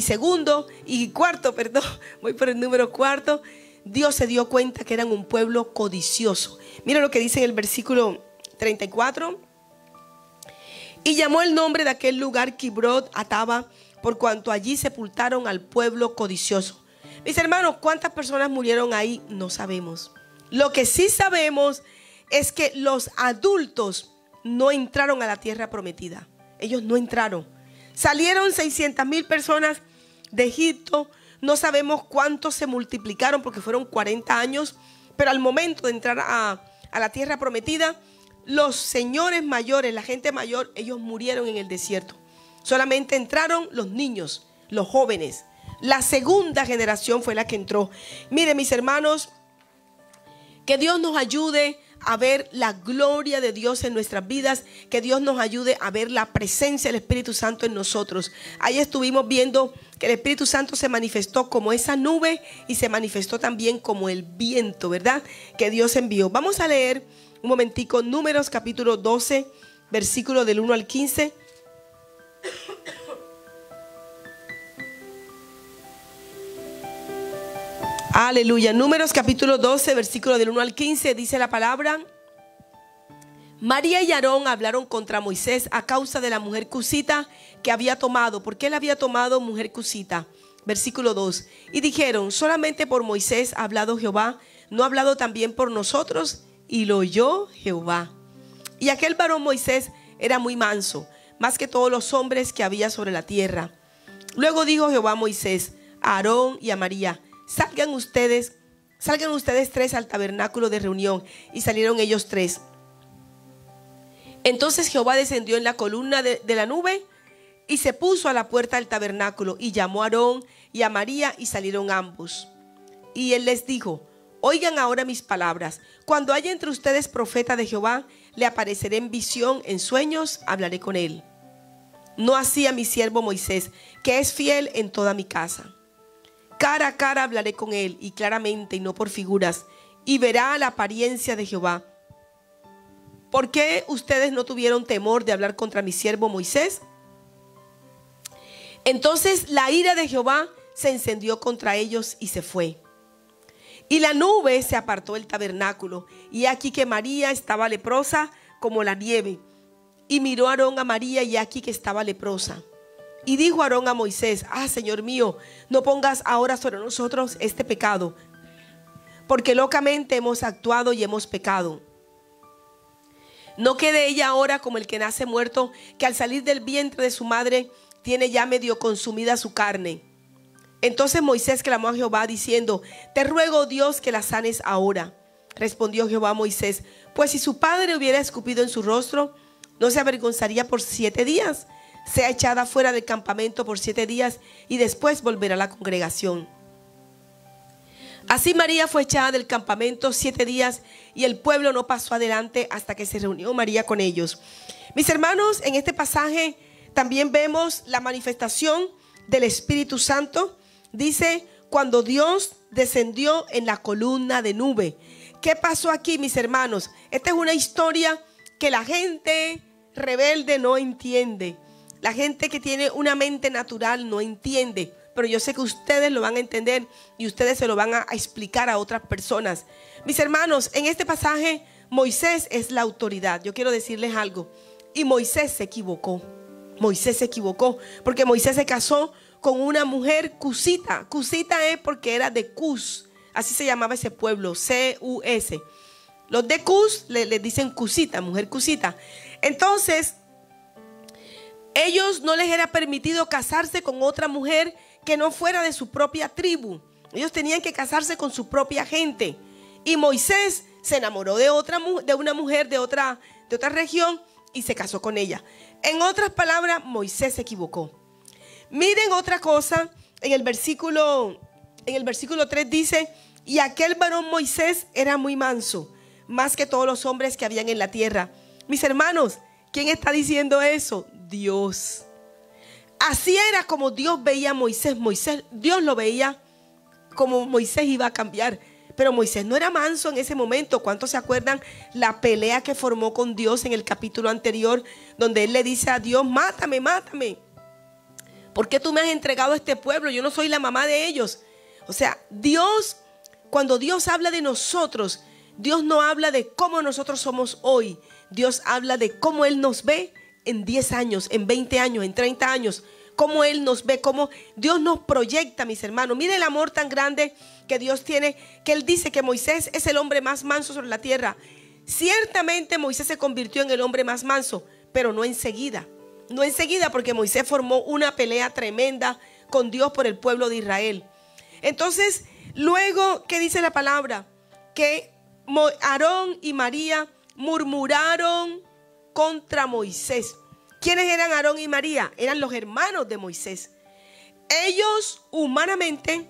voy por el número cuarto. Dios se dio cuenta que eran un pueblo codicioso. Mira lo que dice en el versículo 34. Y llamó el nombre de aquel lugar Kibrot Ataba, por cuanto allí sepultaron al pueblo codicioso. Mis hermanos, ¿cuántas personas murieron ahí? No sabemos. Lo que sí sabemos es que los adultos no entraron a la tierra prometida. Ellos no entraron. Salieron 600,000 personas de Egipto. No sabemos cuántos se multiplicaron porque fueron 40 años. Pero al momento de entrar a la tierra prometida, los señores mayores, la gente mayor, ellos murieron en el desierto. Solamente entraron los niños, los jóvenes. La segunda generación fue la que entró. Miren, mis hermanos, que Dios nos ayude a ver la gloria de Dios en nuestras vidas, que Dios nos ayude a ver la presencia del Espíritu Santo en nosotros. Ahí estuvimos viendo que el Espíritu Santo se manifestó como esa nube y se manifestó también como el viento, ¿verdad? Que Dios envió. Vamos a leer un momentico Números capítulo 12, versículo del 1 al 15. Aleluya. Números capítulo 12, versículo del 1 al 15, dice la palabra: María y Aarón hablaron contra Moisés a causa de la mujer cusita que había tomado. ¿Por qué él había tomado mujer cusita? Versículo 2. Y dijeron: solamente por Moisés ha hablado Jehová, ¿no ha hablado también por nosotros? Y lo oyó Jehová. Y aquel varón Moisés era muy manso, más que todos los hombres que había sobre la tierra. Luego dijo Jehová a Moisés, a Aarón y a María: salgan ustedes tres al tabernáculo de reunión. Y salieron ellos tres. Entonces Jehová descendió en la columna de la nube y se puso a la puerta del tabernáculo, y llamó a Aarón y a María, y salieron ambos. Y él les dijo: oigan ahora mis palabras. Cuando haya entre ustedes profeta de Jehová, le apareceré en visión, en sueños hablaré con él. No así a mi siervo Moisés, que es fiel en toda mi casa. Cara a cara hablaré con él, y claramente, y no por figuras, y verá la apariencia de Jehová. ¿Por qué ustedes no tuvieron temor de hablar contra mi siervo Moisés? Entonces la ira de Jehová se encendió contra ellos y se fue. Y la nube se apartó del tabernáculo, y aquí que María estaba leprosa como la nieve. Y miró Aarón a María, y aquí que estaba leprosa. Y dijo Aarón a Moisés: Señor mío, no pongas ahora sobre nosotros este pecado, porque locamente hemos actuado y hemos pecado. No quede ella ahora como el que nace muerto, que al salir del vientre de su madre tiene ya medio consumida su carne. Entonces Moisés clamó a Jehová diciendo: te ruego, Dios, que la sanes ahora. Respondió Jehová a Moisés: pues si su padre hubiera escupido en su rostro, ¿no se avergonzaría por 7 días? Sea echada fuera del campamento por 7 días, y después volverá a la congregación. Así María fue echada del campamento 7 días, y el pueblo no pasó adelante hasta que se reunió María con ellos. Mis hermanos, en este pasaje también vemos la manifestación del Espíritu Santo. Dice: cuando Dios descendió en la columna de nube. ¿Qué pasó aquí, mis hermanos? Esta es una historia que la gente rebelde no entiende. La gente que tiene una mente natural no entiende. Pero yo sé que ustedes lo van a entender, y ustedes se lo van a explicar a otras personas. Mis hermanos, en este pasaje Moisés es la autoridad. Yo quiero decirles algo. Y Moisés se equivocó. Moisés se equivocó porque Moisés se casó con una mujer cusita. Cusita es porque era de Cus. Así se llamaba ese pueblo, C-U-S. Los de Cus le dicen cusita, mujer cusita. Entonces, ellos no les era permitido casarse con otra mujer que no fuera de su propia tribu. Ellos tenían que casarse con su propia gente. Y Moisés se enamoró de una mujer de otra región y se casó con ella. En otras palabras, Moisés se equivocó. Miren otra cosa, en el versículo 3 dice: y aquel varón Moisés era muy manso, más que todos los hombres que habían en la tierra. Mis hermanos, ¿quién está diciendo eso? Dios. Así era como Dios veía a Moisés. Dios lo veía como Moisés iba a cambiar. Pero Moisés no era manso en ese momento. ¿Cuántos se acuerdan la pelea que formó con Dios en el capítulo anterior, donde él le dice a Dios: mátame, mátame? ¿Por qué tú me has entregado a este pueblo? Yo no soy la mamá de ellos. O sea, Dios, cuando Dios habla de nosotros, Dios no habla de cómo nosotros somos hoy. Dios habla de cómo Él nos ve en 10 años, en 20 años, en 30 años. Cómo Él nos ve, cómo Dios nos proyecta, mis hermanos. Mire el amor tan grande que Dios tiene, que Él dice que Moisés es el hombre más manso sobre la tierra. Ciertamente Moisés se convirtió en el hombre más manso, pero no enseguida. No enseguida, porque Moisés formó una pelea tremenda con Dios por el pueblo de Israel. Entonces, luego, ¿qué dice la palabra? Que Aarón y María murmuraron contra Moisés. ¿Quiénes eran Aarón y María? Eran los hermanos de Moisés. Ellos humanamente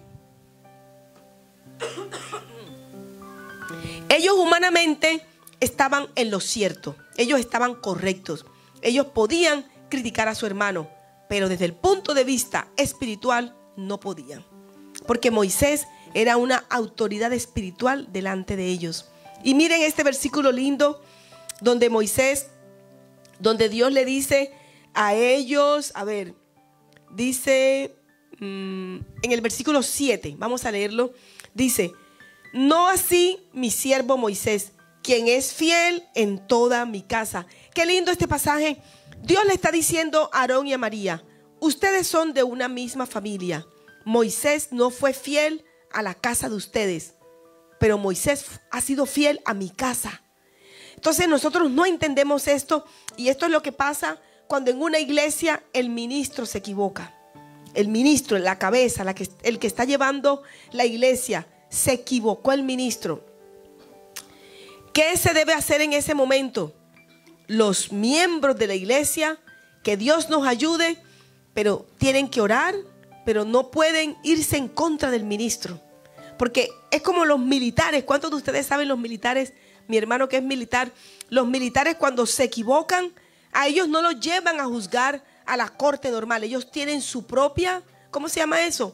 estaban en lo cierto. Ellos estaban correctos. Ellos podían criticar a su hermano, pero desde el punto de vista espiritual no podían, porque Moisés era una autoridad espiritual delante de ellos. Y miren este versículo lindo donde Dios le dice a ellos, a ver, dice en el versículo 7, vamos a leerlo, dice: no así mi siervo Moisés, quien es fiel en toda mi casa. Qué lindo este pasaje. Dios le está diciendo a Aarón y a María: ustedes son de una misma familia. Moisés no fue fiel a la casa de ustedes, pero Moisés ha sido fiel a mi casa. Entonces nosotros no entendemos esto, y esto es lo que pasa cuando en una iglesia el ministro se equivoca. El ministro, la cabeza, el que está llevando la iglesia, se equivocó el ministro. ¿Qué se debe hacer en ese momento? Los miembros de la iglesia, que Dios nos ayude, pero tienen que orar, pero no pueden irse en contra del ministro. Porque es como los militares. ¿Cuántos de ustedes saben los militares? Mi hermano que es militar. Los militares, cuando se equivocan, a ellos no los llevan a juzgar a la corte normal. Ellos tienen su propia, ¿cómo se llama eso?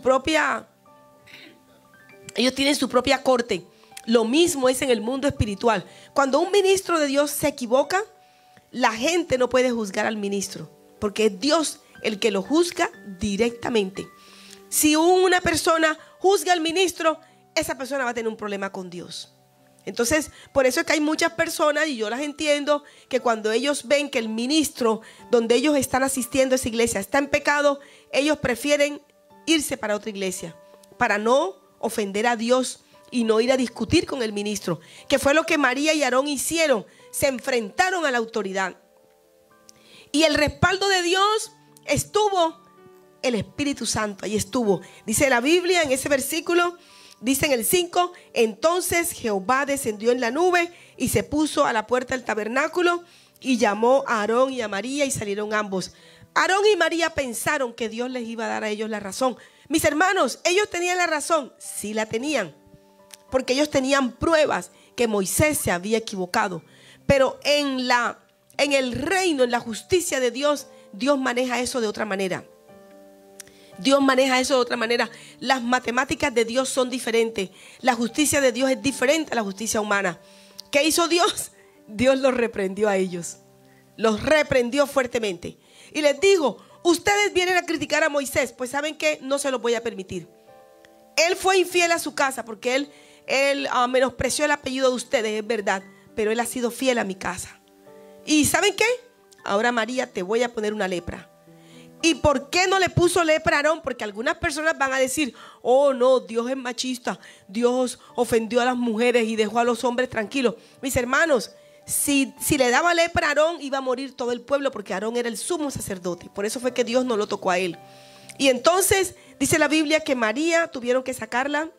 Ellos tienen su propia corte. Lo mismo es en el mundo espiritual. Cuando un ministro de Dios se equivoca, la gente no puede juzgar al ministro, porque es Dios el que lo juzga directamente. Si una persona juzga al ministro, esa persona va a tener un problema con Dios. Entonces, por eso es que hay muchas personas, y yo las entiendo, que cuando ellos ven que el ministro donde ellos están asistiendo a esa iglesia está en pecado, ellos prefieren irse para otra iglesia, para no ofender a Dios y no ir a discutir con el ministro, que fue lo que María y Aarón hicieron. Se enfrentaron a la autoridad, y el respaldo de Dios estuvo, el Espíritu Santo ahí estuvo. Dice la Biblia en ese versículo, dice en el 5: entonces Jehová descendió en la nube y se puso a la puerta del tabernáculo y llamó a Aarón y a María, y salieron ambos. Aarón y María pensaron que Dios les iba a dar a ellos la razón. Mis hermanos, ¿ellos tenían la razón? Sí la tenían, porque ellos tenían pruebas que Moisés se había equivocado. Pero en el reino, en la justicia de Dios, Dios maneja eso de otra manera. Dios maneja eso de otra manera. Las matemáticas de Dios son diferentes. La justicia de Dios es diferente a la justicia humana. ¿Qué hizo Dios? Dios los reprendió a ellos. Los reprendió fuertemente. Y les digo, ustedes vienen a criticar a Moisés, pues ¿saben qué? No se lo voy a permitir. Él fue infiel a su casa porque él menospreció el apellido de ustedes, es verdad, pero él ha sido fiel a mi casa. ¿Y saben qué? ahora María, te voy a poner una lepra. ¿Y por qué no le puso lepra a Aarón? Porque algunas personas van a decir, oh no, Dios es machista, Dios ofendió a las mujeres y dejó a los hombres tranquilos. Mis hermanos, si le daba lepra a Aarón, iba a morir todo el pueblo, porque Aarón era el sumo sacerdote. Por eso fue que Dios no lo tocó a él. Y entonces dice la Biblia que María tuvieron que sacarla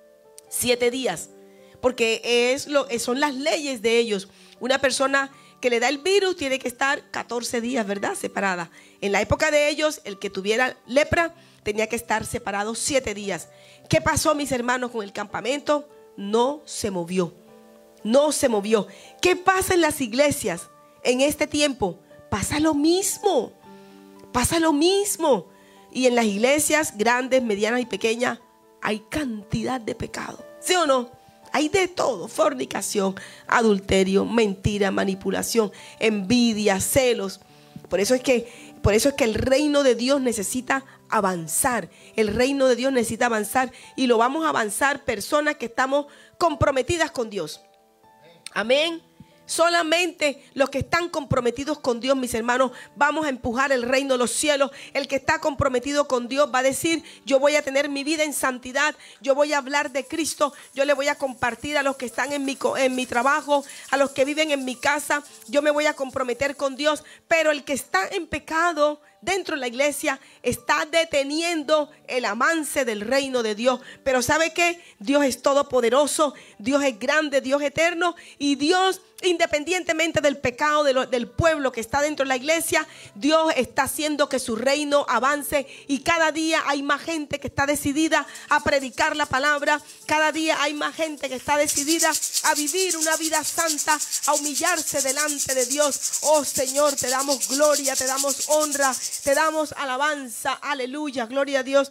7 días, porque son las leyes de ellos. Una persona que le da el virus tiene que estar 14 días, ¿verdad? Separada. En la época de ellos, el que tuviera lepra tenía que estar separado 7 días. ¿Qué pasó, mis hermanos, con el campamento? No se movió. No se movió. ¿Qué pasa en las iglesias en este tiempo? Pasa lo mismo. Pasa lo mismo. Y en las iglesias grandes, medianas y pequeñas hay cantidad de pecado. ¿Sí o no? Hay de todo: fornicación, adulterio, mentira, manipulación, envidia, celos. Por eso es que el reino de Dios necesita avanzar. El reino de Dios necesita avanzar, y lo vamos a avanzar personas que estamos comprometidas con Dios. Amén. Solamente los que están comprometidos con Dios, mis hermanos, vamos a empujar el reino de los cielos. El que está comprometido con Dios va a decir: yo voy a tener mi vida en santidad, yo voy a hablar de Cristo, yo le voy a compartir a los que están en mi trabajo, a los que viven en mi casa, yo me voy a comprometer con Dios. Pero el que está en pecado dentro de la iglesia está deteniendo el avance del reino de Dios. Pero ¿sabe qué? Dios es todopoderoso, Dios es grande, Dios es eterno, y Dios, independientemente del pecado del pueblo que está dentro de la iglesia, Dios está haciendo que su reino avance, y cada día hay más gente que está decidida a predicar la palabra. Cada día hay más gente que está decidida a vivir una vida santa, a humillarse delante de Dios. Oh Señor, te damos gloria, te damos honra, te damos alabanza. Aleluya, gloria a Dios.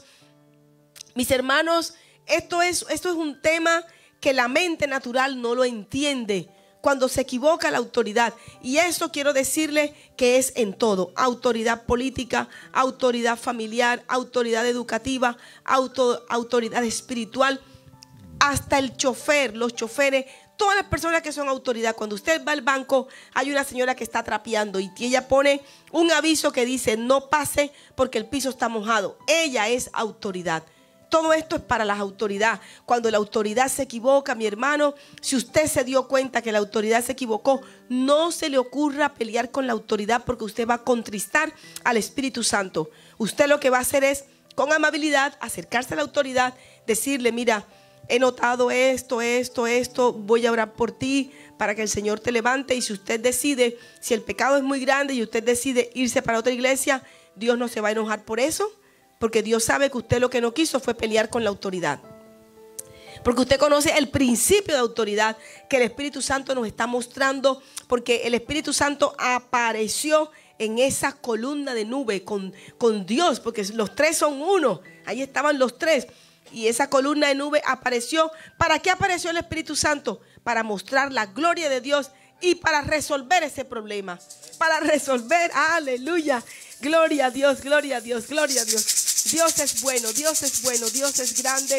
Mis hermanos, esto es un tema que la mente natural no lo entiende. Cuando se equivoca la autoridad, y eso quiero decirle que es en todo: autoridad política, autoridad familiar, autoridad educativa, autoridad espiritual, hasta el chofer, los choferes, todas las personas que son autoridad. Cuando usted va al banco, hay una señora que está trapeando y ella pone un aviso que dice: no pase porque el piso está mojado. Ella es autoridad. Todo esto es para las autoridades. Cuando la autoridad se equivoca, mi hermano, si usted se dio cuenta que la autoridad se equivocó, no se le ocurra pelear con la autoridad, porque usted va a contristar al Espíritu Santo. Usted lo que va a hacer es, con amabilidad, acercarse a la autoridad, decirle: mira, he notado esto, voy a orar por ti para que el Señor te levante. Y si usted decide, si el pecado es muy grande y usted decide irse para otra iglesia, Dios no se va a enojar por eso, porque Dios sabe que usted lo que no quiso fue pelear con la autoridad. Porque usted conoce el principio de autoridad que el Espíritu Santo nos está mostrando, porque el Espíritu Santo apareció en esa columna de nube con Dios, porque los tres son uno. Ahí estaban los tres. Y esa columna de nube apareció. ¿Para qué apareció el Espíritu Santo? Para mostrar la gloria de Dios y para resolver ese problema. Para resolver, aleluya. Gloria a Dios, gloria a Dios, gloria a Dios. Dios es bueno, Dios es bueno, Dios es grande.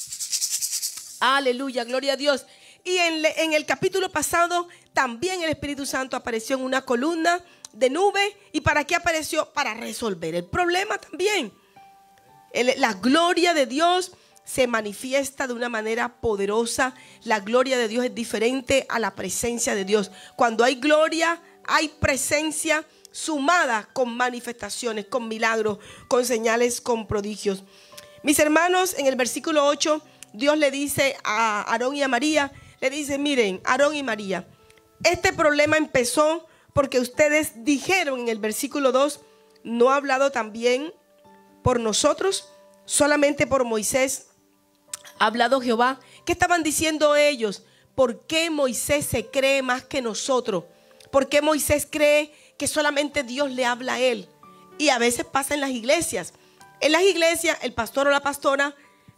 Aleluya, gloria a Dios. Y en el capítulo pasado también el Espíritu Santo apareció en una columna de nube. ¿Y para qué apareció? Para resolver el problema también. La gloria de Dios se manifiesta de una manera poderosa. La gloria de Dios es diferente a la presencia de Dios. Cuando hay gloria, hay presencia sumada con manifestaciones, con milagros, con señales, con prodigios. Mis hermanos, en el versículo 8, Dios le dice a Aarón y a María, le dice: miren, Aarón y María, este problema empezó porque ustedes dijeron en el versículo 2, ¿no ha hablado también por nosotros? Solamente por Moisés ha hablado Jehová. ¿Qué estaban diciendo ellos? ¿Por qué Moisés se cree más que nosotros? ¿Por qué Moisés cree que solamente Dios le habla a él? Y a veces pasa en las iglesias. En las iglesias el pastor o la pastora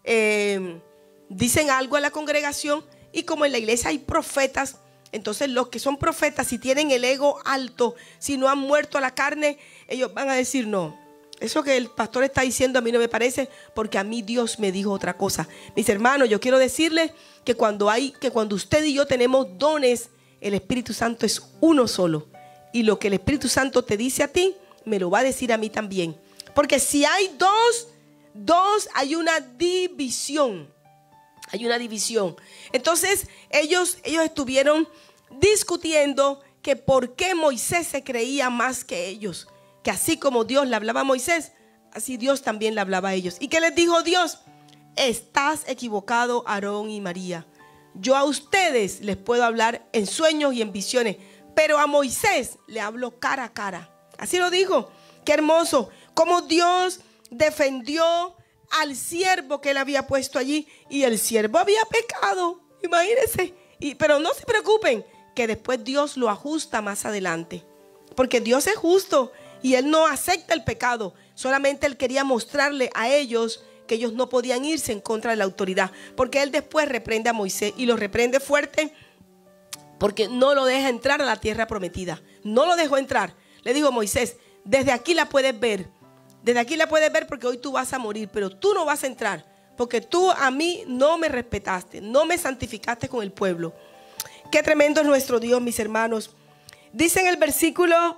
dicen algo a la congregación, y como en la iglesia hay profetas, entonces los que son profetas, si tienen el ego alto, si no han muerto a la carne, ellos van a decir: no, eso que el pastor está diciendo a mí no me parece, porque a mí Dios me dijo otra cosa. Mis hermanos, yo quiero decirles que cuando usted y yo tenemos dones, el Espíritu Santo es uno solo. Y lo que el Espíritu Santo te dice a ti, me lo va a decir a mí también. Porque si hay dos, hay una división. Hay una división. Entonces ellos estuvieron discutiendo que por qué Moisés se creía más que ellos. Que así como Dios le hablaba a Moisés, así Dios también le hablaba a ellos. ¿Y qué les dijo Dios? Estás equivocado, Aarón y María. Yo a ustedes les puedo hablar en sueños y en visiones, pero a Moisés le hablo cara a cara. Así lo dijo. Qué hermoso. Cómo Dios defendió al siervo que él había puesto allí. Y el siervo había pecado. Imagínense. Pero no se preocupen, que después Dios lo ajusta más adelante. Porque Dios es justo y Él no acepta el pecado. Solamente Él quería mostrarle a ellos que ellos no podían irse en contra de la autoridad. Porque Él después reprende a Moisés y lo reprende fuerte, porque no lo deja entrar a la tierra prometida. No lo dejó entrar. Le dijo: Moisés, desde aquí la puedes ver. Desde aquí la puedes ver porque hoy tú vas a morir, pero tú no vas a entrar. Porque tú a mí no me respetaste, no me santificaste con el pueblo. Qué tremendo es nuestro Dios, mis hermanos. Dice en el versículo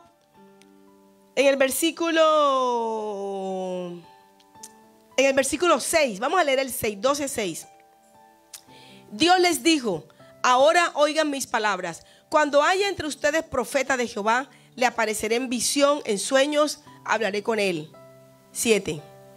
6, vamos a leer el 6, 12:6. Dios les dijo: ahora oigan mis palabras. Cuando haya entre ustedes profeta de Jehová, le apareceré en visión, en sueños, hablaré con él. 7.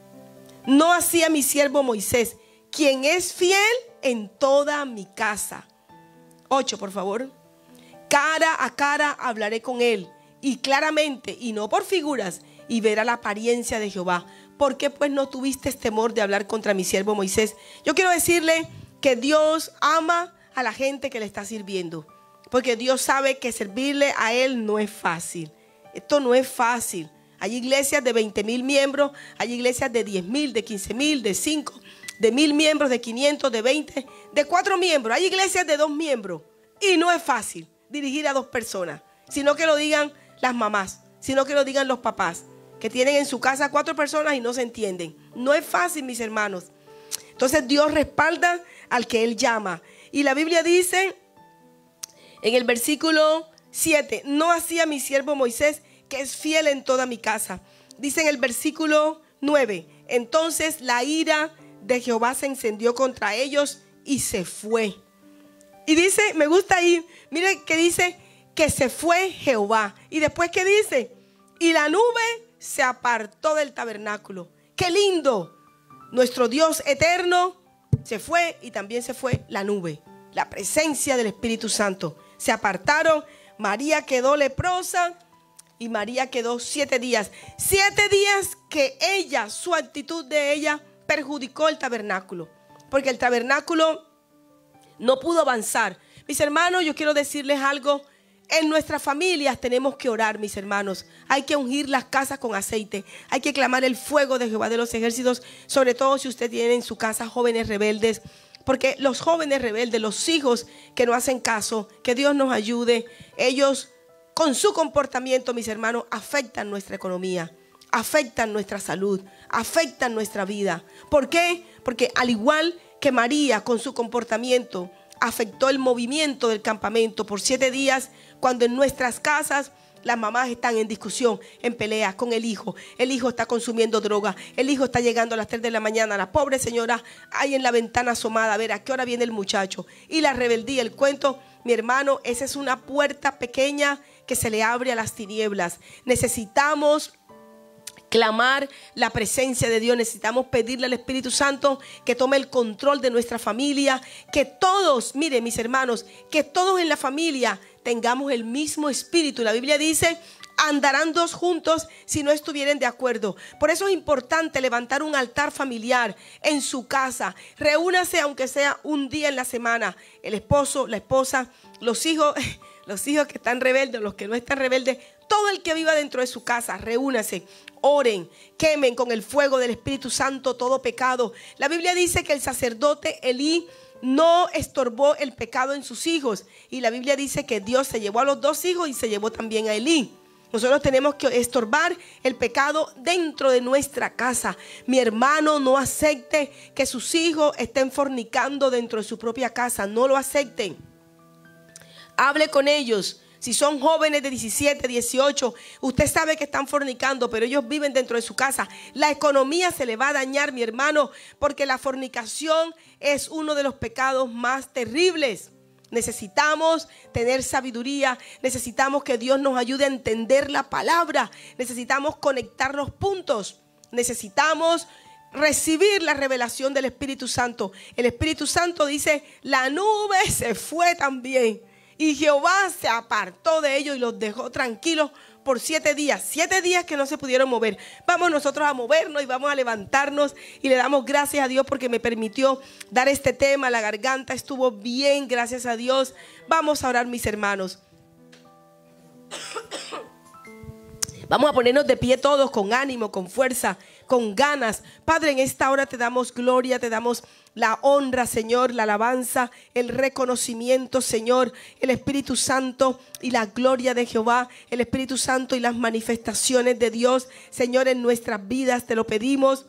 No así a mi siervo Moisés, quien es fiel en toda mi casa. 8, por favor. Cara a cara hablaré con él, y claramente, y no por figuras, y verá la apariencia de Jehová. ¿Por qué pues no tuviste temor de hablar contra mi siervo Moisés? Yo quiero decirle que Dios ama a la gente que le está sirviendo, porque Dios sabe que servirle a Él no es fácil. Esto no es fácil. Hay iglesias de 20,000 miembros, hay iglesias de 10,000, de 15,000, de 5, de 1,000 miembros, de 500, de 20, de 4 miembros. Hay iglesias de 2 miembros y no es fácil dirigir a 2 personas, sino que lo digan las mamás, sino que lo digan los papás, que tienen en su casa 4 personas y no se entienden. No es fácil, mis hermanos. Entonces Dios respalda al que Él llama. Y la Biblia dice en el versículo 7, no así a mi siervo Moisés, que es fiel en toda mi casa. Dice en el versículo 9, entonces la ira de Jehová se encendió contra ellos y se fue. Y dice, me gusta ahí, mire que dice que se fue Jehová. Y después que dice, y la nube se apartó del tabernáculo. ¡Qué lindo! Nuestro Dios eterno se fue y también se fue la nube, la presencia del Espíritu Santo. Se apartaron, María quedó leprosa y María quedó 7 días. 7 días que ella, su actitud de ella, perjudicó el tabernáculo, porque el tabernáculo no pudo avanzar. Mis hermanos, yo quiero decirles algo. En nuestras familias tenemos que orar, mis hermanos. Hay que ungir las casas con aceite. Hay que clamar el fuego de Jehová de los ejércitos, sobre todo si usted tiene en su casa jóvenes rebeldes. Porque los jóvenes rebeldes, los hijos que no hacen caso, que Dios nos ayude, ellos con su comportamiento, mis hermanos, afectan nuestra economía, afectan nuestra salud, afectan nuestra vida. ¿Por qué? Porque al igual que María con su comportamiento afectó el movimiento del campamento por 7 días, cuando en nuestras casas las mamás están en discusión, en pelea con el hijo está consumiendo droga, el hijo está llegando a las 3 de la mañana, la pobre señora ahí en la ventana asomada a ver a qué hora viene el muchacho, y la rebeldía, el cuento, mi hermano, esa es una puerta pequeña que se le abre a las tinieblas. Necesitamos clamar la presencia de Dios, necesitamos pedirle al Espíritu Santo que tome el control de nuestra familia, que todos, miren mis hermanos, que todos en la familia tengamos el mismo espíritu. La Biblia dice, andarán 2 juntos si no estuvieren de acuerdo. Por eso es importante levantar un altar familiar en su casa. Reúnase aunque sea un día en la semana, el esposo, la esposa, los hijos que están rebeldes, los que no están rebeldes, todo el que viva dentro de su casa, reúnase, oren, quemen con el fuego del Espíritu Santo todo pecado. La Biblia dice que el sacerdote Elí no estorbó el pecado en sus hijos, y la Biblia dice que Dios se llevó a los 2 hijos y se llevó también a Elí. Nosotros tenemos que estorbar el pecado dentro de nuestra casa. Mi hermano, no acepte que sus hijos estén fornicando dentro de su propia casa. No lo acepten. Hable con ellos, Si son jóvenes de 17, 18, usted sabe que están fornicando, pero ellos viven dentro de su casa. La economía se le va a dañar, mi hermano, porque la fornicación es uno de los pecados más terribles. Necesitamos tener sabiduría, necesitamos que Dios nos ayude a entender la palabra, necesitamos conectar los puntos, necesitamos recibir la revelación del Espíritu Santo. El Espíritu Santo dice, la nube se fue también y Jehová se apartó de ellos y los dejó tranquilos por 7 días. 7 días que no se pudieron mover. Vamos nosotros a movernos y vamos a levantarnos y le damos gracias a Dios porque me permitió dar este tema. La garganta estuvo bien, gracias a Dios. Vamos a orar, mis hermanos. Vamos a ponernos de pie todos con ánimo, con fuerza, con ganas. Padre, en esta hora te damos gloria, te damos la honra, Señor, la alabanza, el reconocimiento, Señor, el Espíritu Santo y la gloria de Jehová, el Espíritu Santo y las manifestaciones de Dios, Señor, en nuestras vidas, te lo pedimos.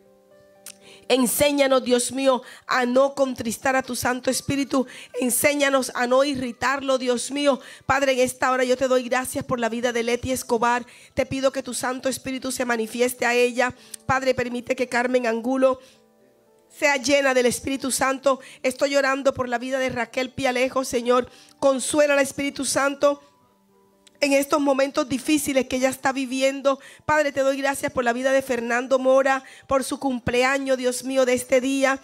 Enséñanos, Dios mío, a no contristar a tu Santo Espíritu. Enséñanos a no irritarlo, Dios mío. Padre, en esta hora yo te doy gracias por la vida de Leti Escobar. Te pido que tu Santo Espíritu se manifieste a ella. Padre, permite que Carmen Angulo sea llena del Espíritu Santo. Estoy orando por la vida de Raquel Pialejo, Señor. Consuela al Espíritu Santo en estos momentos difíciles que ella está viviendo. Padre, te doy gracias por la vida de Fernando Mora, por su cumpleaños, Dios mío, de este día.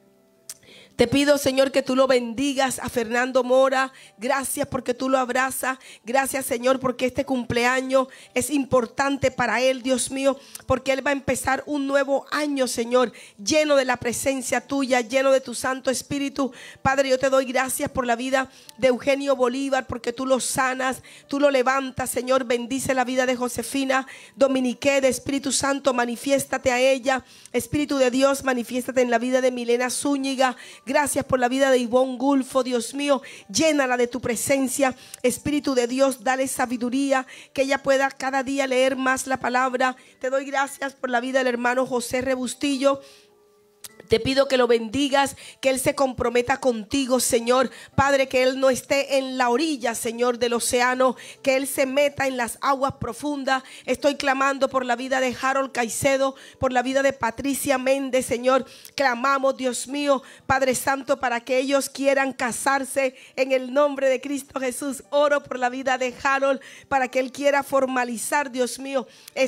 Te pido, Señor, que tú lo bendigas a Fernando Mora. Gracias porque tú lo abrazas. Gracias, Señor, porque este cumpleaños es importante para él, Dios mío, porque él va a empezar un nuevo año, Señor, lleno de la presencia tuya, lleno de tu Santo Espíritu. Padre, yo te doy gracias por la vida de Eugenio Bolívar, porque tú lo sanas, tú lo levantas, Señor. Bendice la vida de Josefina Dominique, de Espíritu Santo, manifiéstate a ella. Espíritu de Dios, manifiéstate en la vida de Milena Zúñiga. Gracias por la vida de Ivonne Gulfo, Dios mío, llénala de tu presencia. Espíritu de Dios, dale sabiduría, que ella pueda cada día leer más la palabra. Te doy gracias por la vida del hermano José Rebustillo. Te pido que lo bendigas, que él se comprometa contigo, Señor. Padre, que él no esté en la orilla, Señor, del océano, que él se meta en las aguas profundas. Estoy clamando por la vida de Harold Caicedo, por la vida de Patricia Méndez, Señor. Clamamos, Dios mío, Padre Santo, para que ellos quieran casarse en el nombre de Cristo Jesús. Oro por la vida de Harold, para que él quiera formalizar, Dios mío,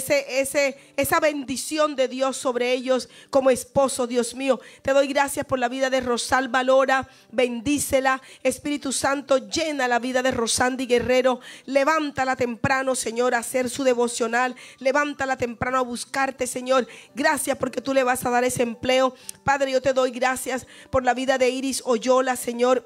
esa bendición de Dios sobre ellos como esposo, Dios mío. Te doy gracias por la vida de Rosalba Lora. Bendícela, Espíritu Santo, llena la vida de Rosandi Guerrero. Levántala temprano, Señor, a hacer su devocional. Levántala temprano a buscarte, Señor. Gracias porque tú le vas a dar ese empleo. Padre, yo te doy gracias por la vida de Iris Oyola, Señor.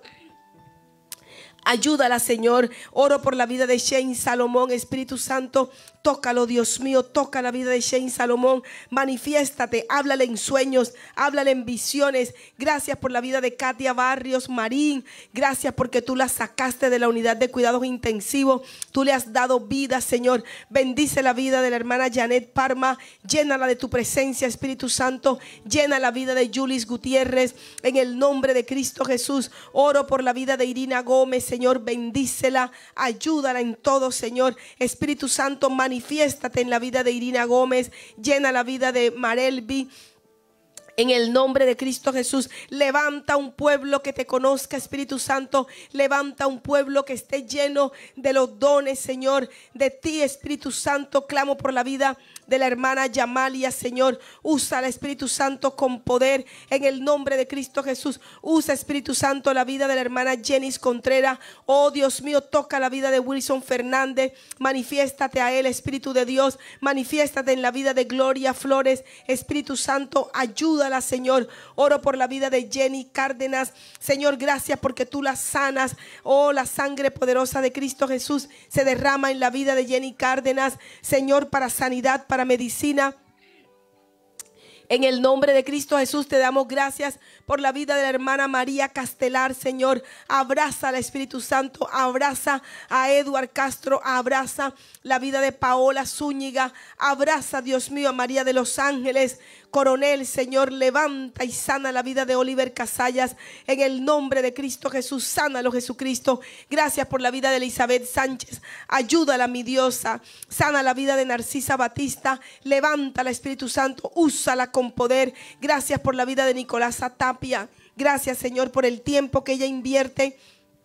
Ayúdala, Señor. Oro por la vida de Shane Salomón. Espíritu Santo, tócalo, Dios mío. Toca la vida de Shane Salomón. Manifiéstate, háblale en sueños, háblale en visiones. Gracias por la vida de Katia Barrios Marín. Gracias porque tú la sacaste de la unidad de cuidados intensivos. Tú le has dado vida, Señor. Bendice la vida de la hermana Janet Parma. Llénala de tu presencia, Espíritu Santo. Llena la vida de Julis Gutiérrez. En el nombre de Cristo Jesús. Oro por la vida de Irina Gómez, Señor. Bendícela, ayúdala en todo, Señor. Espíritu Santo, manifiéstate en la vida de Irina Gómez. Llena la vida de Marelvi. En el nombre de Cristo Jesús, levanta un pueblo que te conozca, Espíritu Santo. Levanta un pueblo que esté lleno de los dones, Señor, de ti, Espíritu Santo. Clamo por la vida de la hermana Yamalia, Señor. Usa al Espíritu Santo con poder en el nombre de Cristo Jesús. Usa, Espíritu Santo, la vida de la hermana Jenis Contreras. Oh Dios mío, toca la vida de Wilson Fernández. Manifiéstate a él, Espíritu de Dios. Manifiéstate en la vida de Gloria Flores. Espíritu Santo, ayúdala, Señor. Oro por la vida de Jenny Cárdenas. Señor, gracias porque tú la sanas. Oh, la sangre poderosa de Cristo Jesús se derrama en la vida de Jenny Cárdenas, Señor, para sanidad, para medicina. En el nombre de Cristo Jesús te damos gracias por la vida de la hermana María Castelar, Señor. Abraza al Espíritu Santo, abraza a Eduard Castro, abraza la vida de Paola Zúñiga, abraza, Dios mío, a María de los Ángeles Coronel, Señor. Levanta y sana la vida de Oliver Casallas. En el nombre de Cristo Jesús, sánalo, Jesucristo. Gracias por la vida de Elizabeth Sánchez. Ayúdala, mi diosa. Sana la vida de Narcisa Batista. Levántala, Espíritu Santo. Úsala con poder. Gracias por la vida de Nicolasa Tapia. Gracias, Señor, por el tiempo que ella invierte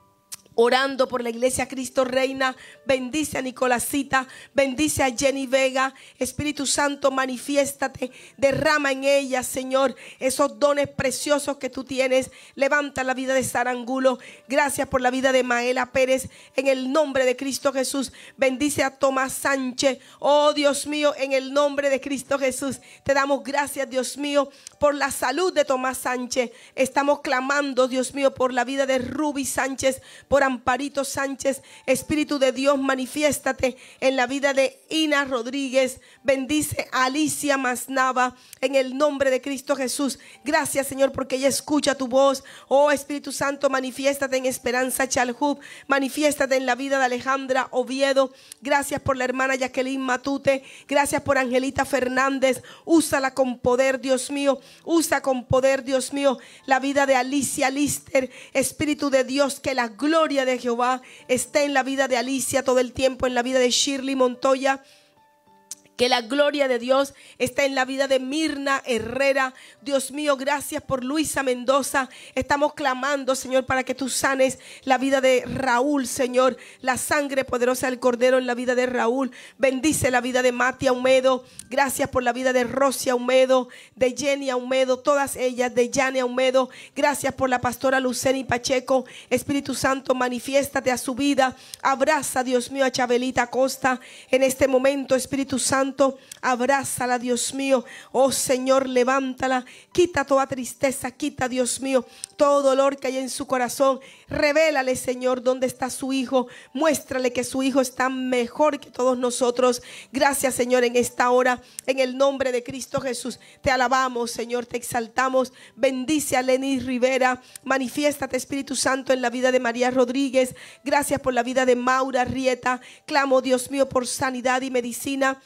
orando por la iglesia Cristo Reina. Bendice a Nicolásita, bendice a Jenny Vega. Espíritu Santo, manifiéstate, derrama en ella, Señor, esos dones preciosos que tú tienes. Levanta la vida de Sara Angulo. Gracias por la vida de Maela Pérez. En el nombre de Cristo Jesús, bendice a Tomás Sánchez. Oh Dios mío, en el nombre de Cristo Jesús, te damos gracias, Dios mío, por la salud de Tomás Sánchez. Estamos clamando, Dios mío, por la vida de Ruby Sánchez, por Amparito Sánchez. Espíritu de Dios, manifiéstate en la vida de Ina Rodríguez. Bendice a Alicia Masnava en el nombre de Cristo Jesús. Gracias, Señor, porque ella escucha tu voz. Oh Espíritu Santo, manifiéstate en Esperanza Chalhub. Manifiéstate en la vida de Alejandra Oviedo. Gracias por la hermana Jacqueline Matute. Gracias por Angelita Fernández. Úsala con poder, Dios mío. Usa con poder, Dios mío, la vida de Alicia Lister. Espíritu de Dios, que la gloria de Jehová esté en la vida de Alicia todo el tiempo, en la vida de Shirley Montoya. Que la gloria de Dios está en la vida de Mirna Herrera. Dios mío, gracias por Luisa Mendoza. Estamos clamando, Señor, para que tú sanes la vida de Raúl, Señor. La sangre poderosa del Cordero en la vida de Raúl. Bendice la vida de Mati Aumedo. Gracias por la vida de Rosy Aumedo, de Jenny Aumedo, todas ellas, de Yane Aumedo. Gracias por la pastora Luceni Pacheco. Espíritu Santo, manifiéstate a su vida. Abraza, Dios mío, a Chabelita Costa. En este momento, Espíritu Santo, abrázala, Dios mío. Oh Señor, levántala. Quita toda tristeza, quita, Dios mío, todo dolor que hay en su corazón. Revélale, Señor, dónde está su hijo. Muéstrale que su hijo está mejor que todos nosotros. Gracias, Señor, en esta hora, en el nombre de Cristo Jesús. Te alabamos, Señor, te exaltamos. Bendice a Lenny Rivera. Manifiéstate, Espíritu Santo, en la vida de María Rodríguez. Gracias por la vida de Maura Rieta. Clamo, Dios mío, por sanidad y medicina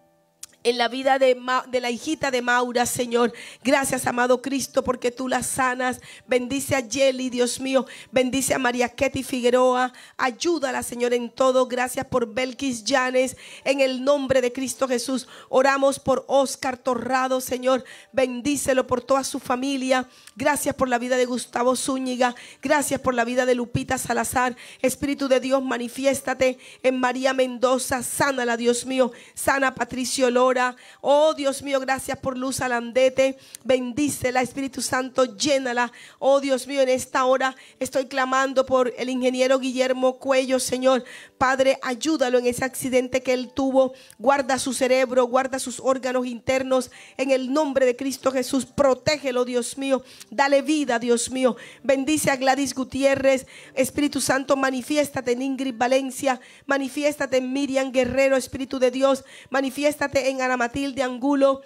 en la vida de la hijita de Maura, Señor. Gracias, amado Cristo, porque tú la sanas. Bendice a Yeli, Dios mío. Bendice a María Ketty Figueroa. Ayúdala, Señor, en todo. Gracias por Belkis Llanes. En el nombre de Cristo Jesús, oramos por Oscar Torrado, Señor. Bendícelo por toda su familia. Gracias por la vida de Gustavo Zúñiga. Gracias por la vida de Lupita Salazar. Espíritu de Dios, manifiéstate en María Mendoza. Sánala, Dios mío. Sana a Patricio Lora. Oh Dios mío, gracias por Luz Alandete. Bendícela, Espíritu Santo, llénala. Oh Dios mío, en esta hora estoy clamando por el ingeniero Guillermo Cuello, Señor. Padre, ayúdalo en ese accidente que él tuvo. Guarda su cerebro, guarda sus órganos internos. En el nombre de Cristo Jesús, protégelo, Dios mío. Dale vida, Dios mío. Bendice a Gladys Gutiérrez. Espíritu Santo, manifiéstate en Ingrid Valencia. Manifiéstate en Miriam Guerrero, Espíritu de Dios. Manifiéstate en Ana Matilde Angulo.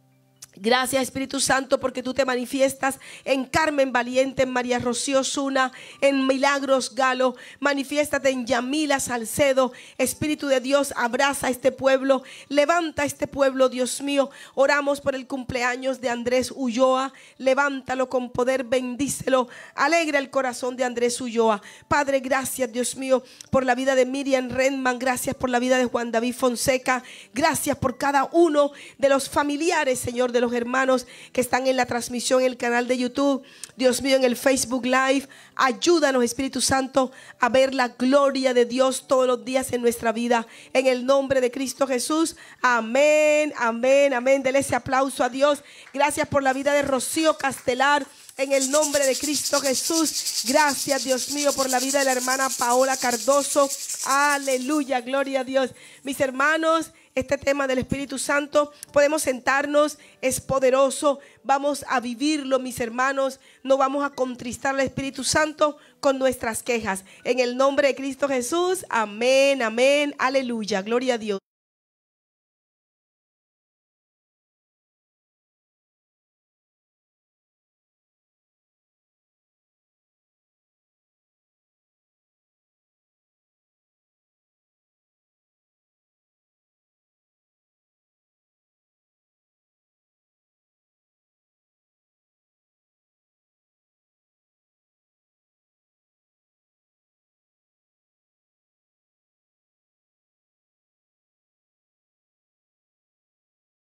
Gracias, Espíritu Santo, porque tú te manifiestas en Carmen Valiente, en María Rocío Zuna, en Milagros Galo. Manifiéstate en Yamila Salcedo. Espíritu de Dios, abraza a este pueblo. Levanta a este pueblo, Dios mío. Oramos por el cumpleaños de Andrés Ulloa. Levántalo con poder, bendícelo. Alegra el corazón de Andrés Ulloa. Padre, gracias, Dios mío, por la vida de Miriam Redman. Gracias por la vida de Juan David Fonseca. Gracias por cada uno de los familiares, Señor, de los hermanos que están en la transmisión en el canal de YouTube, Dios mío, en el Facebook Live. Ayúdanos, Espíritu Santo, a ver la gloria de Dios todos los días en nuestra vida, en el nombre de Cristo Jesús. Amén, amén, amén. Dele ese aplauso a Dios. Gracias por la vida de Rocío Castelar, en el nombre de Cristo Jesús. Gracias, Dios mío, por la vida de la hermana Paola Cardoso. Aleluya, gloria a Dios. Mis hermanos, este tema del Espíritu Santo, podemos sentarnos, es poderoso. Vamos a vivirlo, mis hermanos. No vamos a contristar al Espíritu Santo con nuestras quejas. En el nombre de Cristo Jesús, amén, amén, aleluya, gloria a Dios.